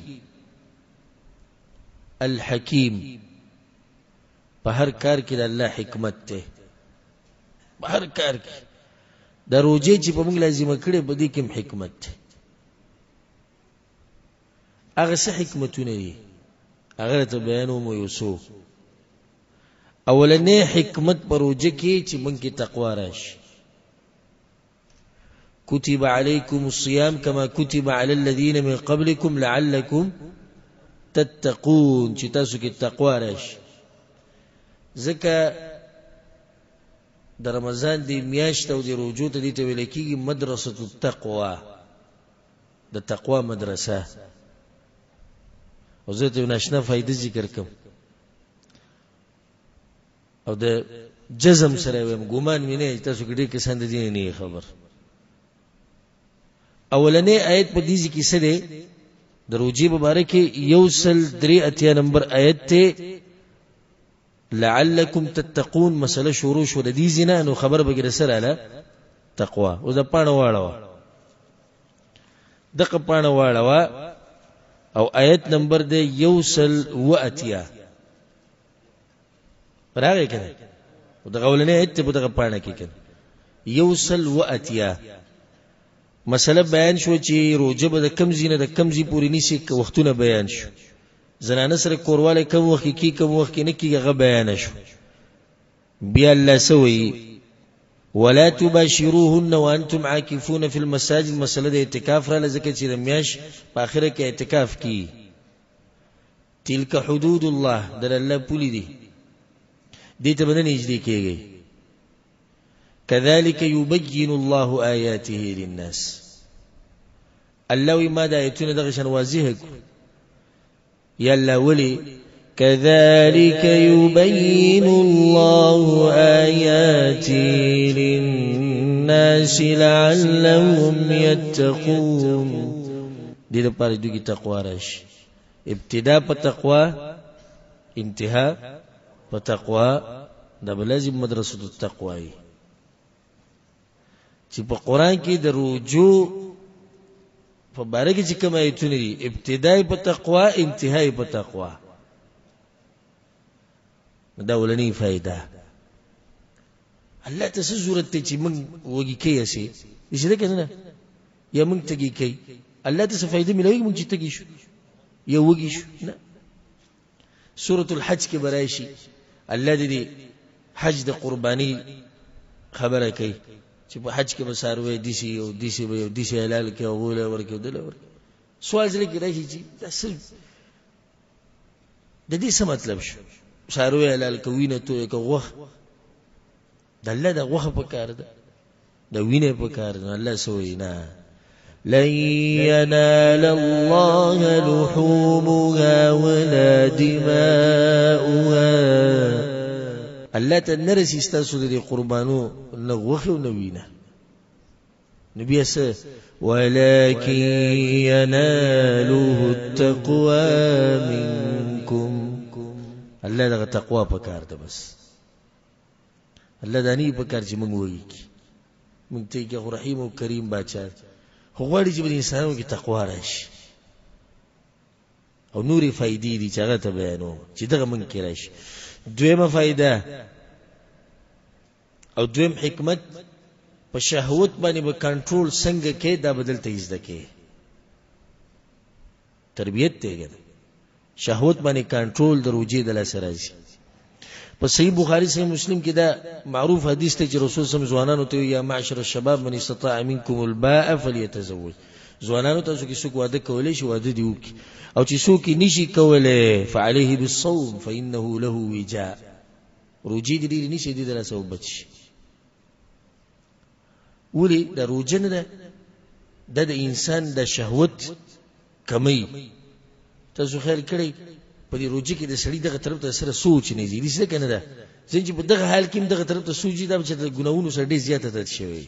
[SPEAKER 1] الحکیم په هر کار کې د الله حکمت ده په هر کار کې دروجه چې په موږ لازم کړی په دې کې حکمت ده هغه څه حکمتونه دي اگر ته بیانوم یوسو اولنې حکمت پروژه کې چې مونږ کې تقوا راشي كتب عليكم الصيام كما كتب على الذين من قبلكم لعلكم تتقون چې تاسو کې تقوا راشي ځکه د رمضان دی میاشت او د روزو ته دي ته ویل کېږي مدرسه التقوا د تقوا مدرسه او زه ته ناشنا فائدې ذکر کوم او د جزم سره ویم ګومان مې نه تاسو کې ډېر کسان دي نه خبر اولنې آیت په دې کې څه ده د روزي مبارک یوسل 3 نمبر آیت ته لعلکم تتقون مسله شروع شو د دې زنا نو خبر به سره اله تقوا او د پانه واړه دغه پانه واړه او آیت نمبر دے یوسل و اتیا راغی کنه او د غولنې آیت په دغه پاڼه کې کنه یوسل و اتیا مسله بیان شو چې روزه به د کم زینه د کم زی پوری نشي وختونه بیان شو زنانه سره کورواله کوم وخت کې کوم وخت کې نه کیږي بیان شو بیا الله سوی ولا تباشروهن وانتم عاكفون في المساجد مسله د اعتکاف را لزکه چې د میاش په اخره کې اعتکاف کی تلک حدود الله در الله پولی دي دې ته باندې نږدې کېږي كذلك يبين الله آياته للناس الله ما د آیتونه دغه شان واضح یا الله ولی كذلك يبين الله آياته للناس لعلهم يتقون. دې لپاره دوی تقوا راشي. ابتدا په تقوا، انتها په تقوا. دا بلازم مدرسه التقوا چې په قران کې د رجوع په باره کې چې کوم آیتونه دي، ابتدای په تقوا، انتهای په تقوا. دا ولني فائدہ. الله ته څه ضرورت ته چې موږ وږي کې اسي دې کنه یا موږ تګي کې الله ته څه فائدہ ملوي موږ چې تګي شو یا وږي شو نه. سورۃ الحج کې برایشي الله دې حج د قرباني خبره کوي چې په حج کې بساروي دي سي او دي سي او دي سي حلال کې او غول ورکه دل ورکه. سوال ځل کې راځي چې اصل د دې څه مطلب شو؟ ساروي حلال کوي نه ته یک غوخ د الله د غوخ په کار ده، د وینې په کار نه. الله سوې نه لن ينال الله لحومها ولا دماؤها. الله ته نرسي ستاسو د قربانو نه غوخ او نه وینه. نبی اسه ولكن يناله التقوى منكم. الله دغه تقوا په کار ده. بس الله دانی په کار چې موږ وایي موږ ته کې رحیم او کریم بادشاہ خو غواړي چې د انسانانو کې تقوا راشي او نوري فائدې دي چې هغه ته بیانو چې دغه موږ کې راشي. دویمه فائدہ او دویم حکمت په شهوت باندې به کنټرول څنګه کې دا بدل ته زده کې تربیت ته شهوت باندې کنټرول د روجي د لاسه راځي. په صحیح بخاری صحیح مسلم کې دا معروف حدیث ته چې رسول صلی الله علیه وسلم ځوانانو ته یا معاشر الشباب من استطاع منکم الباء فليتزوج. ځوانانو تاسو کې څوک واده کولای شي واده دی وکي، او چې څوک نشي کولای فعليه بالصوم فانه له وجاء. روجي دې نشي دې درسه وبچ ولي د روجنه ده د انسان د شهوت کمی. تاسو خیر کړی په دې روجي کې د سړي دغه طرف ته سره سوچ نه دي دې کنه ده ځکه چې په دغه حال کې دغه طرف ته سوچي دا چې د ګناونو سره ډېر زیاته تد شوی.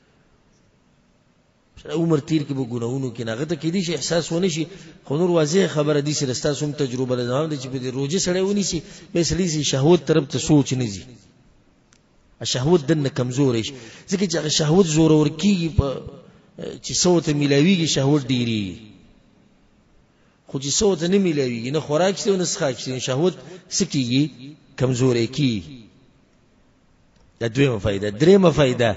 [SPEAKER 1] عمر تیر کې به ګناونو کې ناغه ته کې دي چې احساس ونه شي. خو نور واضح خبره دي چې رستا سوم تجربه لرم دي چې په دې روجي سره ونی شي به سړي شهوت طرف ته سوچ نه دي. شهوت دنه کمزور شي ځکه چې شهوت زور ورکی په چې سوته ملاویږي شهوت ډیری خو چې سوته نه ملاویږي نه خوراک شي نه څښاک شي شهوت سکیږي کمزور کی. دا دویمه فائدہ. دریمه فائدہ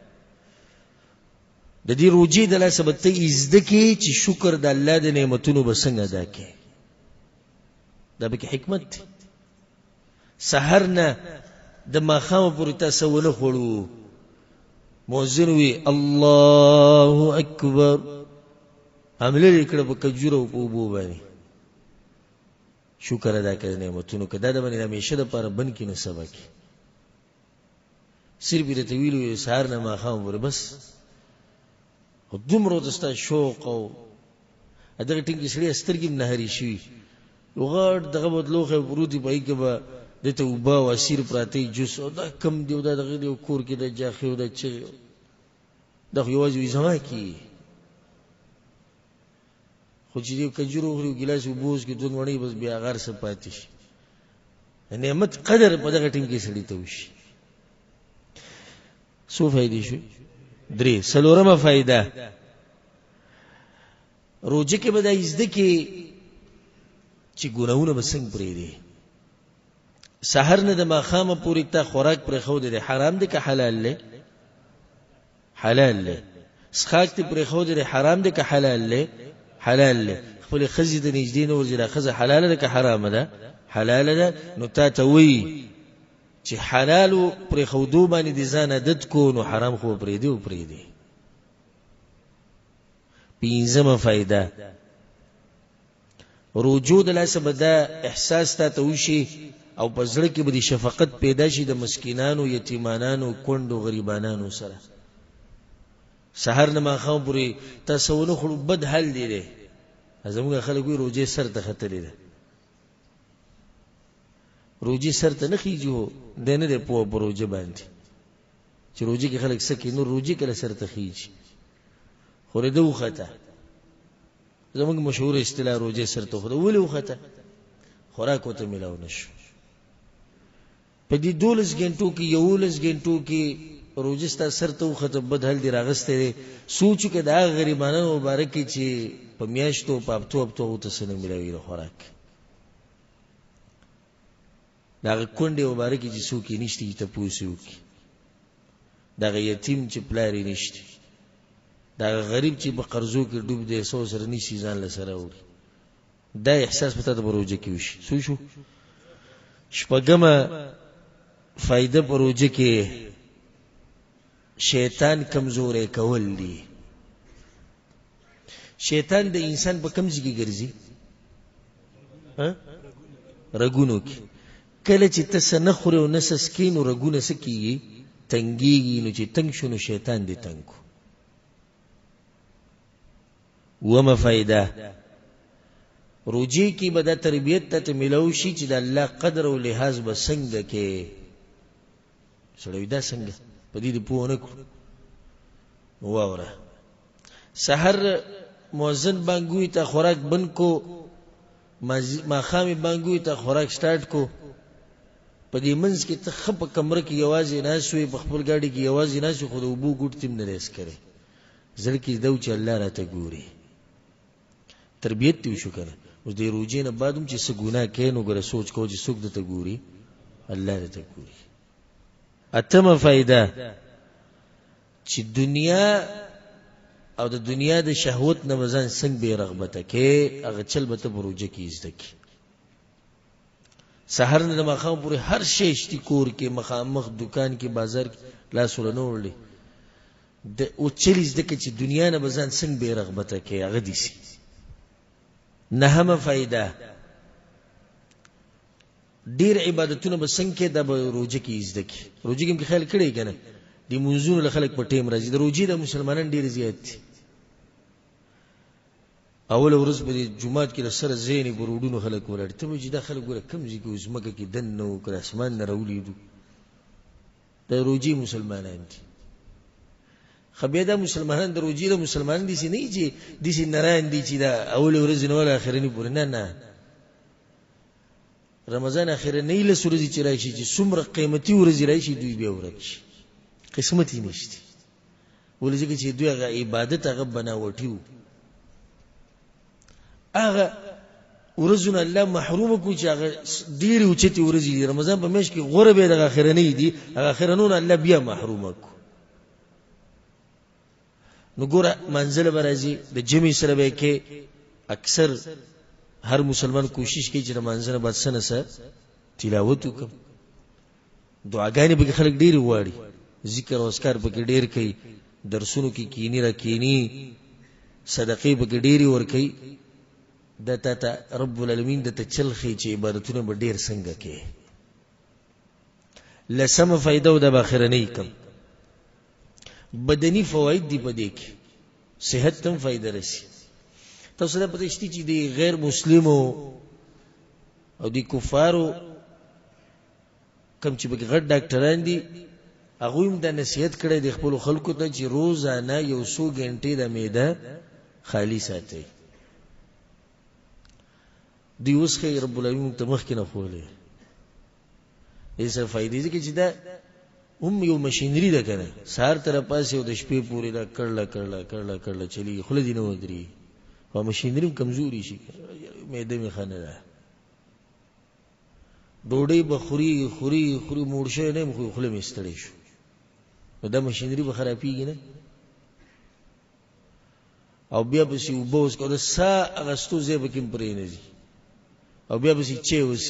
[SPEAKER 1] د دې روجي د لاسه به ته زده کې چې شکر د الله د نعمتونو به څنګه ادا کې. دا به حکمت سحر نه د ماخام پورې تاسو ونه خورو مؤذن وی الله اکبر عمل کړه په کجورو په بو باندې شکر ادا کړه نعمتونو کدا د باندې همیشه د پر بن کې نه سبا کې صرف دې ته ویلو سحر نه ماخام ور بس دومره دستا شوق او دغه ټینګ سړي سترګې نه هري شي وغړ دغه بدلوخه ورودي پای کې به دته وبا وسیر پراتی جوس او دا کم دی دا دغه کور کې د جاخیو د چي د یوازې زما کې خو چې یو کجورو غو ګلاس وبوس کې دون وړي بس بیا غار سپاتې شي. نعمت قدر په دغه ټینګ سړي ته وشي. سو فائدې شو. درې سلورمه فائدہ روزه کې به د عزت کې چې ګناونه به څنګه پرې دي. سحر نه د ماخامه پوری ته خوراک پر خو دي حرام دي که حلال له حلال له سخاک ته پر خو دي حرام دي که حلال له حلال له خپل خزي د نږدې نور زیره خزه حلال ده که حرام ده حلال ده. نو تا ته وی چې حلال پر خودو باندې دي ځان عادت کو نو حرام خو پرې دی او پرې دی. پنځمه فائدہ رجوع د لاسه بدا احساس ته وشي او پزړه کې به شفقت پیدا شي د مسکینانو یتیمانانو کندو غریبانانو سره. سحر نه ما خو پوری تاسو نه خو بد حل دی. زموږ خلک وی روزه سر ته خطرې ده روجي سر ته نه خيږي هو دنه د په پروژه باندې چې روجي کې خلک سکه نو روجي کله سر ته خيږي خو دې وخته زموږ مشهور اصطلاح روجي سر ته خو ولې وخته خوراک وته ملاو نشو په دې 12 غنټو کې 11 غنټو کې روجستا سر ته وخته بد حل دی راغسته سوچ کې دا غریبانو مبارک چې په میاشتو په هفتو ته سن ملاوي خوراک دا کونډه مبارک چې سوکي نشتی ته پوسو کی دا یتیم چې پلاری نشتی دا غریب چې په قرضو کې ډوب دی سو سره نشي ځان له سره وړي دا احساس پته د بروجه کې وشي سو شو شپږمه فائدہ بروجه کې شیطان کمزورې کول دي شیطان د انسان په کمزې کې ګرځي رګونو کې کله چې تاسو نه خوري او نه سکین او رګونه سکیږي تنګيږي نو چې تنگ شونه شیطان دې تنګو وما فائدہ روجي کې به د تربيت ته ملو شي چې د الله قدر او لحاظ به څنګه کې سړی دا څنګه په دې په ونه کړو واوره سحر مؤذن بانګوي ته خوراک بن کو ماخامي بانګوي ته خوراک سٹارټ کو په دې منځ کې ته خپ کمره کې یوازې ناسوي په خپل ګاډي کې یوازې ناسو خو د وبو ګټ تیم نه ریس کړي زړه کې دو چې الله راته ګوري تربيت دی شو کنه اوس د روجې نه بعدم چې څه ګناه کین او ګره سوچ کو چې څوک دته ګوري الله دته ګوري اتمه فائدہ چې دنیا او د دنیا د شهوت نه وزن څنګه به رغبت کې هغه چل به ته بروجه کې زده کی سحر نه مخام پورې هر شی شتي کور کې مخامخ دکان کې بازار کې لاس ولنوړي د او چلیز د کې چې دنیا نه وزن څنګه به رغبت کې هغه دي سي نهمه فائدہ ډیر عبادتونه به څنګه د روزه کې زده کی روزه کې خیال کړی کنه د منځونو خلک په ټیم راځي د روزه د مسلمانان ډیر زیات دي اول ورځ په جمعات کې سره زینې برودونو خلک ولړ ته چې دا خلک ګره کم ځکه زمکه کې دنه او کر اسمان نه راولیدو د روزه مسلمانان دي خبيدا مسلمانان د روزه د مسلمانان دي نه چې د سي ناران دي چې دا اول ورځ نه ولا اخرنی پورې نه رمضان اخرنی له سورې چې راشي چې څومره قیمتي ورځ راشي دوی به ورچ قسمت نشته ولې چې دوی هغه عبادت هغه بناوټیو هغه ورځونه الله محروم کو چې هغه ډیر اوچتي ورځي رمضان په میاشت کې غوړه به د اخرنی دي هغه اخرنون الله بیا محروم کو نو ګوره منزل برازي د جمی سره به کې اکثر هر مسلمان کوشش کوي چې منزل بعد سنسه تلاوت وکړي دعاګانې به خلک ډیر واړي ذکر او اذکار به ډیر کوي درسونو کې کینی را کینی صدقې به ډیر ور کوي دته رب العالمین دته چلخي چې عبادتونه به ډیر څنګه کوي لسم فائدہ او د اخرنی کم بدنی فواید دی پدې کې صحت تم فائدہ رسی تاسو ته پته شته چې دی غیر مسلمو او دی کفارو کم چې به غټ ډاکټران دي هغه هم د نصیحت کړي د خپل خلکو ته چې روزانه یو څو غنټې د معده خالی ساتي دی اوس خیر رب العالمین ته مخ کې نه خولې ایسه فائدې دي چې دا هم یو ماشینری ده کنه سار تر پاسه او د شپې پورې دا کړل چلی خله دي نه ودري او ماشینری کمزوري شي معده می خانه ده ډوډۍ بخوري خوري مورشه نه مخ خله می ستړي شو دا ماشینری به خرابېږي نه او بیا به سی وبوس کو د سا اغستو زیب کې پرې نه دي او بیا به سی چې اوس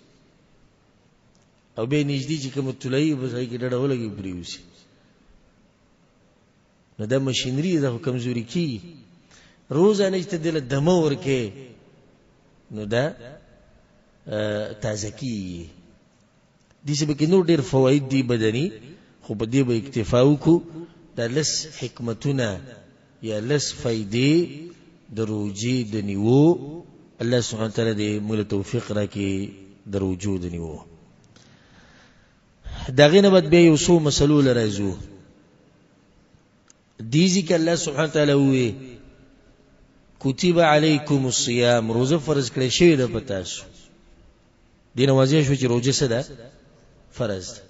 [SPEAKER 1] او به نږدې چې کوم تلای به ځای کې ډډه ولګي پریوسی نو دا ماشینری ده کمزوري کی روزانه چې دل دمه ورکه نو دا تازه کی دي چې به نور ډیر فواید دي بدني خو په دې به اکتفا وکړو دا لس حکمتونه یا لس فائدې د روزي د نیو الله سبحانه تعالی دې موږ توفیق راکړي د روزو د نیو داغه نه بد به یو څو مسلو لرازو دیزی که الله سبحانه تعالی وی کتب علیکم الصیام روزه فرض کړی شوی د پتاسو دین واضح شو چې روزه څه ده فرض ده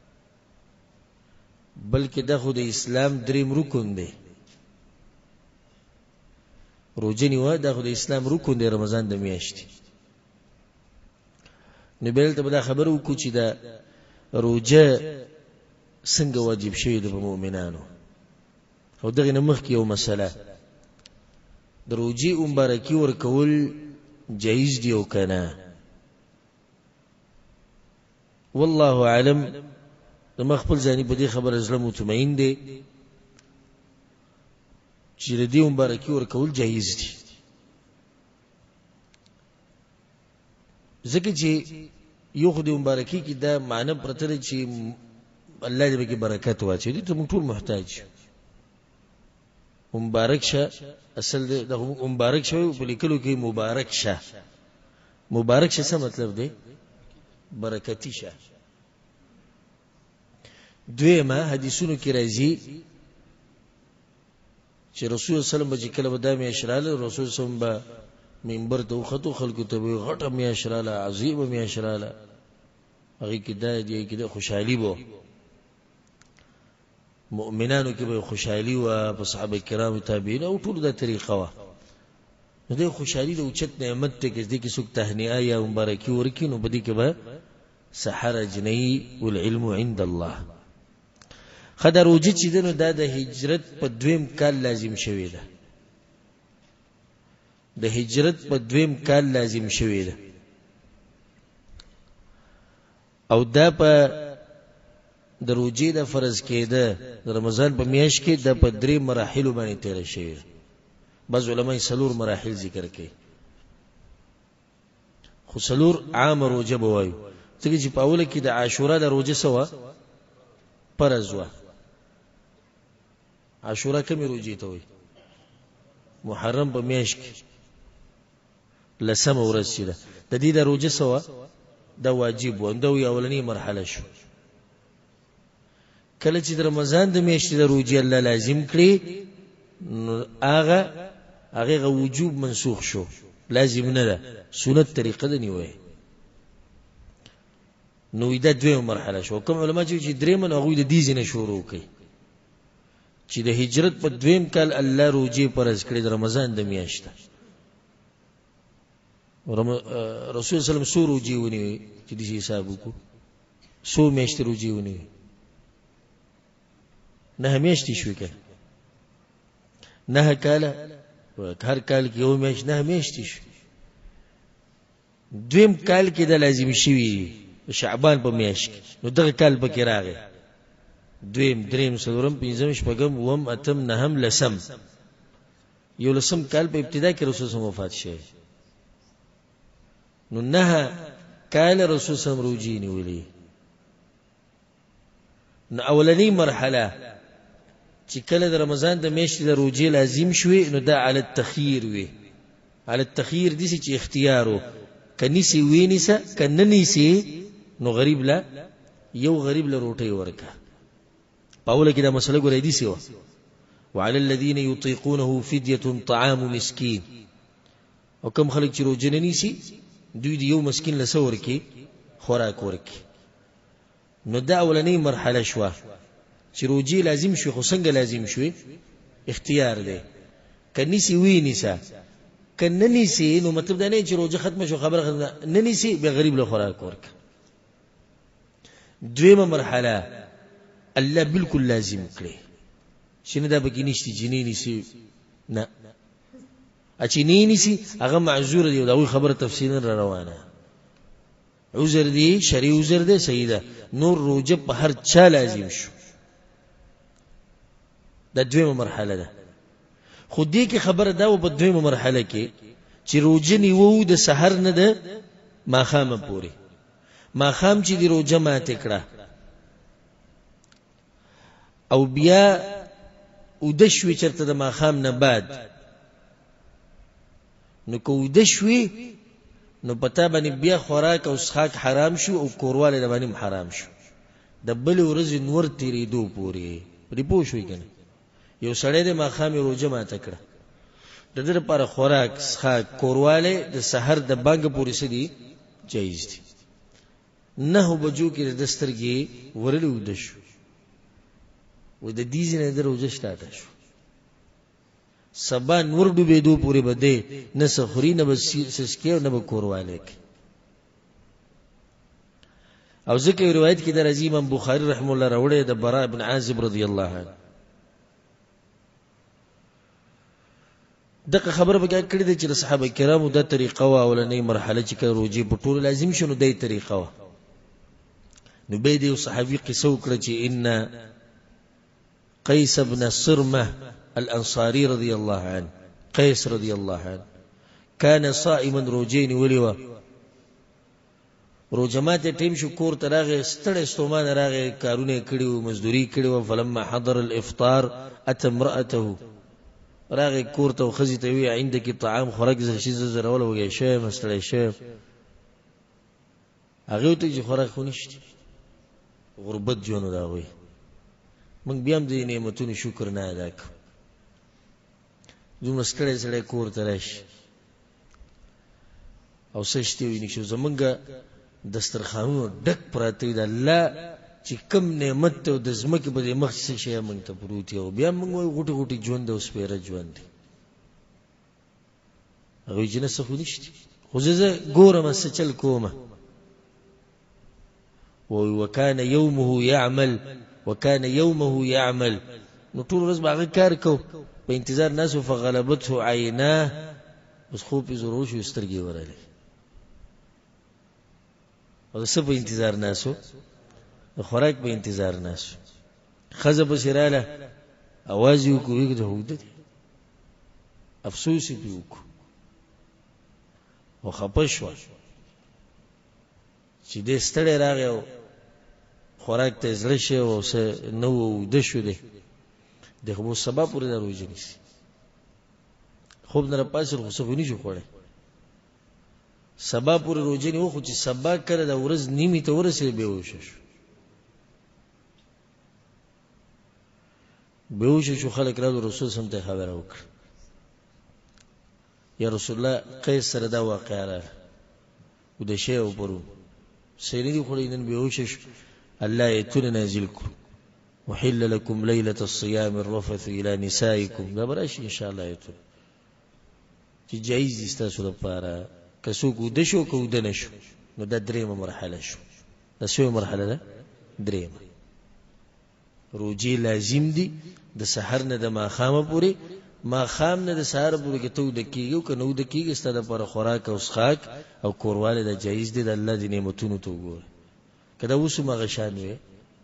[SPEAKER 1] بلکې د خو د اسلام دریم رکن دی روزه نیو د خو د اسلام رکن دی رمضان د میاشتې نو بل ته دا خبر وکړو چې دا روزه څنګه واجب شوی د مؤمنانو او دغه نمخ کې یو مسله د روزي مبارکي ورکول جایز دی او کنه والله علم د مخبل ځاني په دې خبره زړه مطمئن دی چې د دې مبارکي ورکول جایز دی ځکه چې یو خو د مبارکي کې دا معنی پرته چې الله دې به برکت واچي دې ته موږ ټول محتاج مبارک شه اصل د مبارک شه په لیکلو کې مبارک شه څه مطلب دی برکتی شه دویمه حدیثونو کې راځي چې رسول الله صلی الله علیه وسلم چې کله ودا می اشراله رسول صلی الله علیه وسلم منبر ته خطو خلکو ته غټه می اشراله عظیم می اشراله هغه کې د دې خوشحالي وو مؤمنانو کې به خوشحالي او په صحابه کرام تابعین او ټول د طریقه وا نو د خوشحالي د اوچت نعمت ته کې د کې څوک تهنئه یا مبارکي ورکې نو بدی کې به سحر جنئی والعلم عند الله خدای روزي چې دنو د هجرت په دویم کال لازم شوی ده د هجرت په دویم کال لازم شوی ده او دا په د روزي د فرض کېده د رمضان په میاشت کې د په درې مراحل باندې تیر شوی بعض علماء سلور مراحل ذکر کوي خو سلور عام روزه بوایو ځکه چې په اوله کې د عاشورا د روزه سوا فرض وا عاشورا کومه روزه ته وي محرم په میاشت کې لسم ورځ ده د دې د روزه سوا د واجب وند او اولنی مرحله شو کله چې د رمضان د میاشتې د روزه الله لازم کړی هغه وجوب منسوخ شو لازم نه ده سنت طریقه ده نیوي نو دا دویمه مرحله شو کوم علما چې درېمه هغه د دې ځنه شروع کړي چې د هجرت په دویم کال الله روزه فرض کړی د رمضان د میاشتې رسول صلی الله علیه وسلم سو روزه ونی چې دې حساب وکړو سو میاشتې روزه ونی نه میاشتې شوې کړه نه کاله هر کال کې یو میاشت نه میاشتې شو دویم کال کې د لازم شوی شعبان په میاشت نو دغه کال پکې راغی دویم دریم څلورم پنځم شپږم اووم اتم نهم لسم یو لسم کال په ابتدا کې رسول الله وفات شوی نو نه کال رسول الله روزي نیولې نو اولنی مرحله چې کله د رمضان د میاشتې د روزي لازم شوی نو دا علی التخير وی علی التخير دي چې اختیارو کنيسي وینيسه کننيسي نو غریب لا یو غریب له روټي ورکا پاوله کې دا مسله ګورې دي سیوا وعلى الذين يطيقونه فديه طعام مسكين او کوم خلک چې روزه نه نیسي دوی دی یو مسکین له سور کې خوراک ورکي نو دا اولنی مرحله شو چې روزي لازم شو خو څنګه لازم شوی اختیار دی کنيسي وینيسه کننيسي نو مطلب دا نه چې روزه ختم شو خبره ختم نه نيسي به غریب له خوراک ورک دویمه مرحله الله بالکل لازم کړي شنو دا بګی نشتی جنې نيسي نه اچینی نيسي هغه معذور دی دا خبره تفصیلا را روانه عذر دی شرعي عذر دی سیده نور روزه په هر چا لازم شو دا دویمه مرحله ده خو دې کې خبره دا و په دویمه مرحله کې چې روزه نیو د سحر نه ده ماخام پوري ماخام چې دی روزه ماته کړه او بیا د شوي چرته د ماخام نه بعد نو کو د شوي نو پتا باندې بیا خوراک او اسحاق حرام شو او کورواله د باندې حرام شو د بل ورځې نور تیرېدو پورې پرې پوه شوې که نه. یو سړی د ماښامې روژه ماته کړه، د ده لپاره خوراک څښاک کوروالی د سحر د بانګه پورې څه دي جایز دي. 9 بجو کې د ده سترګې ورلې اوده شو، وایي د دې ځای نه د روژه سټارټه شو، سبا نور ډوبېدو پورې به دی نه څه خوري نه به څښي او نه به کوروالی کوي. او ځکه یو روایت کې د راځي امام بخاري رحمه الله راوړی د براء بن عازب رضی الله عنه دغه خبره به کړې ده چې د صحابه کرامو دا طریقه وه، اولنۍ مرحله چې کله روژې په ټولو لازم شو نو دی طریقه وه. نو بیا د یو صحابي قصه وکړه چې ان قیس بن صرمه الانصاري رضی الله عنه، قیس رضی الله عنه کان صائما روجین ولیوه روجمات ټیم شو کور ته راغی، ستړی ستومان راغی، کارونه کړي وو مزدوري کړي وو. فلما حضر الافطار اتى امراته راغی کور ته خزي ته وی عندك طعام خوراک شي زره ولا وګی شی مستړی شی. هغه ته چې خوراک خو نشته، غربت جون دا وی موږ بیا هم د نعمتونو شکر نه ادا کوو. دومره ستړی سړی کور ته راشي او څه شته وي نشو زمونږ دسترخوانونه ډک پراته وي د الله چې کم نعمت ته د ځمکې په دې مخ څه شی موږ ته پروت یو، بیا موږ وایو غوټې غوټې ژوند او سپېره ژوند دی. هغه وایي چې نه څه خو نشته، خو زه ګورم څه چل کومه. وایي وکان یومه یعمل نو ټول ورځ به هغه کار کو په انتظار ناسو. فغلبته عیناه بس خوب یې زورو شو سترګې ورالې او د څه په انتظار ناسو؟ د خوراک په انتظار ناسو. ښځه پسې راله اواز یې وکړو ویې د اوږده دی افسوس یې پرې وکړو او خفه شوه چې دی ستړی راغی او خوراک ته زړه شي او څه نه و اوږده شو دی د خو سبا پورې دا روژه نیسي. خوب نه راپاڅېد خو څه خو نشو خوړی، سبا پورې روژه نیو خو چې سبا کله د ورځ نیمې ته ورسېد بېهوشه شو. بېهوشه شو، خلک راغلل رسول صلی الله علیه وسلم ته خبره وکړه یا رسول الله قیس سره دا واقعه راغله وده شی او پرون سینې دي خوړی نن بېهوشه شو. الله ایتونه نازل کړو وحل لكم ليلة الصيام الرفث إلى نسائكم دا براشي إن شاء الله ایتونه چې جایز دي ستاسو لپاره که څوک وده شو که وده نه شو. نو دا درېیمه مرحله شو. دا څومره مرحله ده؟ درېیمه. روجې لازم دي د سحر نه د ماښامه پورې، ماښام نه د سحر پورې که ته وده کېږي او که نه وده کېږي ستا دپاره خوراک او څښاک او کوروالی دا جایز دی. د الله د نعمتونو ته وګوره. که دا اوس هم هغه شان وی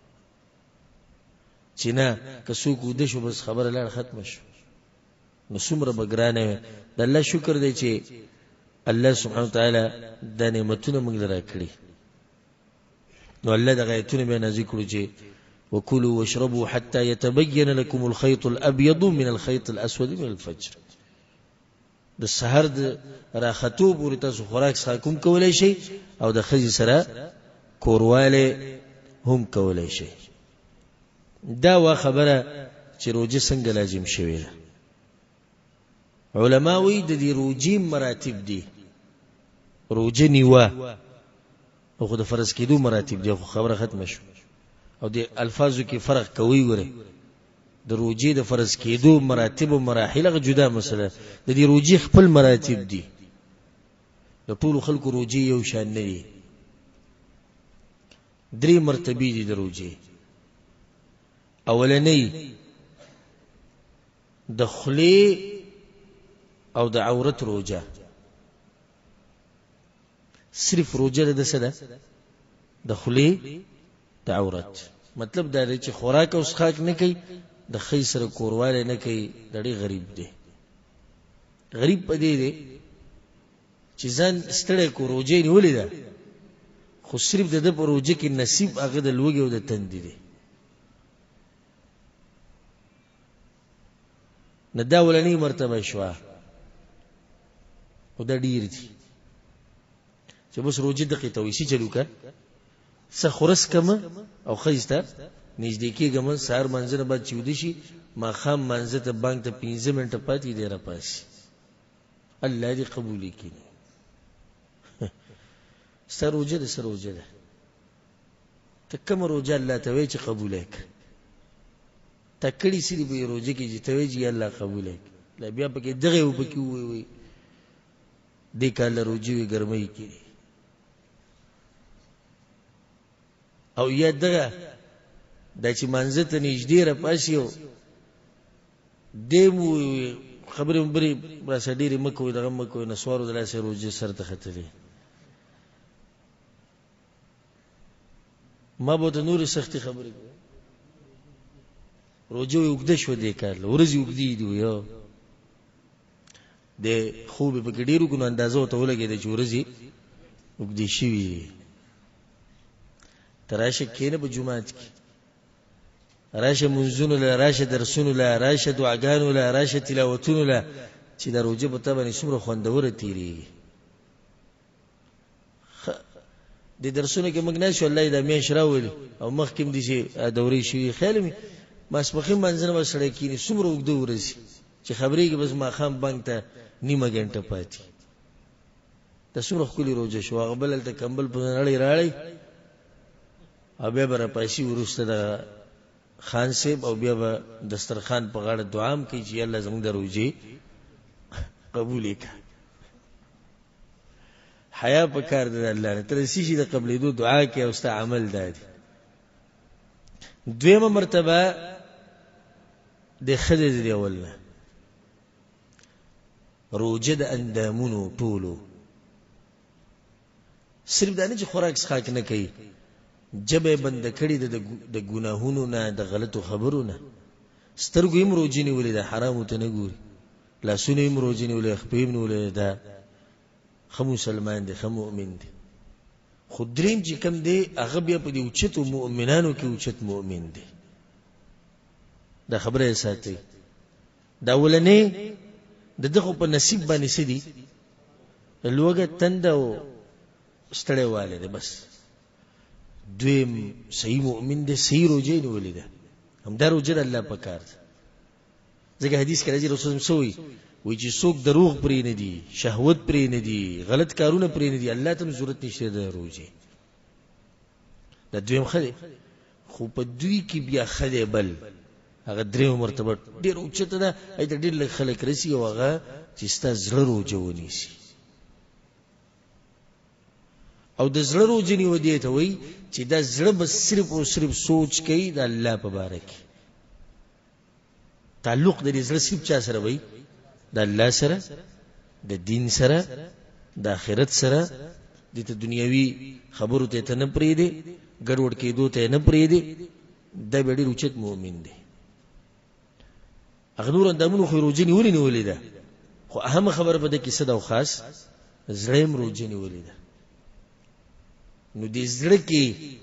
[SPEAKER 1] چې نه که څوک وده شو بس خبره لاړه ختمه شو نو څومره به ګرانه وي. د الله شکر دی چې الله سبحانه وتعالی دا نعمتونه موږ له راکړي. نو الله دغه آیتونه بیا نازل کړو چې وکلوا واشربوا حتى يتبين لكم الخيط الابيض من الخيط الاسود من الفجر. د سحر د راختو پورې تاسو خوراک څښاک کولای شئ او د ښځې سره کورواله هم کولای شي. دا وا خبره چې روجه څنګه لازم شوی ده. علما وی د دې روجې مراتب دي. روجه نیوا او خو د فرض کېدو مراتب دي. خو خبره ختمه شو او د الفاظو کې فرق کوي. وره د روجې د فرض کېدو مراتب او مراحل غو جدا مسله. د دې روجې خپل مراتب دي. د ټول خلکو روجې یو شان نه دي. 3 مرتبه دي د روجې. اولنۍ د خلی او د عورت روجه. صرف روجه د څه ده؟ د خلی د عورت. مطلب دا دی چې خوراک او څښاک نه کوي، د ښځې سره کوروالی نه کوي. ډېر غریب دی. غریب په دې دی چې ځان ستړی کو روجه نیولې ده خو صرف د ده په روجه کې نصیب هغه د لوږې او د تندې دی. نه دا اولنۍ مرتبه شوه او دا ډېر دي چې بس روجه دقې ته وایي څه چل وکړه سخورس کما او خیستا نږدې کېږم سهار منځنه بعد چې ودی شي ما خام منځه ته بانک ته 15 منټه پاتې دی را پاسي الله دې قبول کړي سروجه ده سروجه ده تکم روجه الله ته وی چې قبول وکړي تکړی سری به روجه کې چې ته وی چې الله قبول وکړي لا بیا پکې دغه و پکې وي دې کال روجه وی ګرمۍ کړي او یا دغه د چې منځ ته نږدې را پاسیو دې خبرې مبري را سړي مکو دغه مکو نسوارو د لاسه روجه سره ته خطلې ما به د نور سختي خبرې روجه وګد شو دې کال ورځي وګدي دی یو د خوب په ګډیرو کو اندازو ته ولګي د چورځي وګدي شي تراشه کینه په جمعات کې راشه منځونو لا راشه درسونو لا راشه دعاګانو لا راشه تلاوتونو لا چې د روجه په تبه څومره خوندوره تیری د درسونو کې موږ نه شو الله دې مې شراولي او مخکې دې شي دوري شي خیال می مسبخي منځنه وسړی کینی څومره وګدو ورسي چې خبرې کې بس ما خام بانک ته نیمه غنټه پاتې د څومره خولي روجه شو غبل ته کمبل په نړۍ راړي او بیا بر پېشي ورسته د خان صاحب او بیا به دسترخوان په غاړه دعام کوي چې الله زموږ د روجي قبول وکړي حیا په کار د الله نه تر سې د قبلېدو دعا کوي او ست عمل دادي دویمه مرتبه د خدای دی اولنه روجه د اندامونو ټولو صرف دا نه چې خوراک څخه نه کوي جبه بند کړي د ګناهونو نه د غلطو خبرو نه سترګو یې مروجینی ولې د حرامو ته نه ګوري لاسونه یې مروجینی ولې خپېم نه ولې دا خو مسلمان دي خو مؤمن دي خودریم چې کم دی هغه بیا په دې اوچتو مؤمنانو کې اوچت مؤمن دي دا خبره ساتي دا ولنه دغه په نصیب باندې سدي لوګه تند او ستړی والے دی بس دویم صحیح مؤمن دی صحیح روجه نیولې ده هم دا روجه الله په کار ځکه حدیث کې راځي رسول الله سوې وی چې څوک دروغ پرې نه دي شهوت پرې نه دي غلط کارونه پرې نه دي الله ته ضرورت نشته د روجه دا دویم خله خو په دوی کې بیا خله بل هغه درې مرتبه ډېر اوچته ده اې ډېر لږ خلک رسی او هغه چې ستا زړه روجه ونیسي او د زړه روجه نیو دی ته وای چې دا زړه بس صرف او صرف سوچ کوي د الله په باره کې تعلق د دې زړه صرف چا سره وای د الله سره د دین سره د آخرت سره د دنیوي خبرو ته نه پرې دی ګډوډ کېدو ته نه پرې دی د ډېر اوچت مؤمن دی اغنور اندامونو خو روجه نیولې نیولې ده خو اهم خبره په دې کې صدا او خاص زړه روجه نیولې ده نو دې زړه کې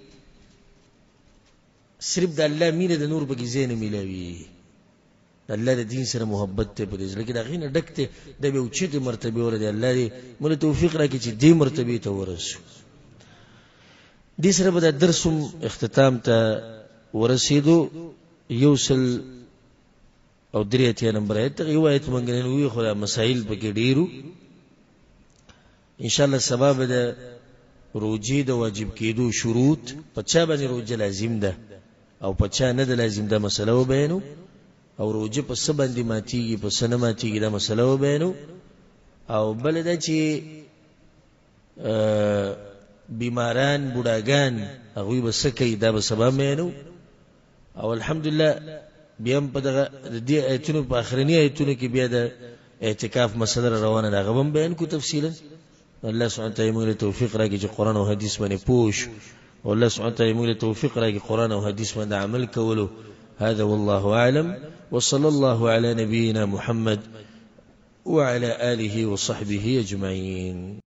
[SPEAKER 1] صرف د الله مینه د نور په کې زین ملوي د الله د دین سره محبت ته په دې زړه کې دا غینه ډکته د به اوچته مرتبه ور دي الله دې موږ توفیق راکړي چې دې مرتبه ته ورسو دې سره به د درس اختتام ته ورسېدو یوصل او دریاتیا نمبر ایت روایت منګنن وی خو مسائل پکې ډیرو ان شاء الله سبب د روجي د واجب کېدو شروط پچا باندې روجه لازم ده او پچا نه ده لازم ده مسله وبینو او روجه په څه باندې ماتيږي په څه نه ماتيږي دا مسله وبینو او بل دا چې بیماران بوډاګان هغه به څه کوي دا به سبب مینو او الحمدلله بیا په دغه د ایتونو په اخرنی ایتونو کې بیا د اعتکاف مسله روانه ده غوم بیان کو تفصیلا الله سبحانه وتعالى موږ ته توفیق راکړي چې قران او حديث باندې پوښ او الله سبحانه وتعالى موږ ته توفیق راکړي قران او حديث باندې عمل کولو هذا والله اعلم وصلى الله على نبينا محمد وعلى آله وصحبه أجمعين.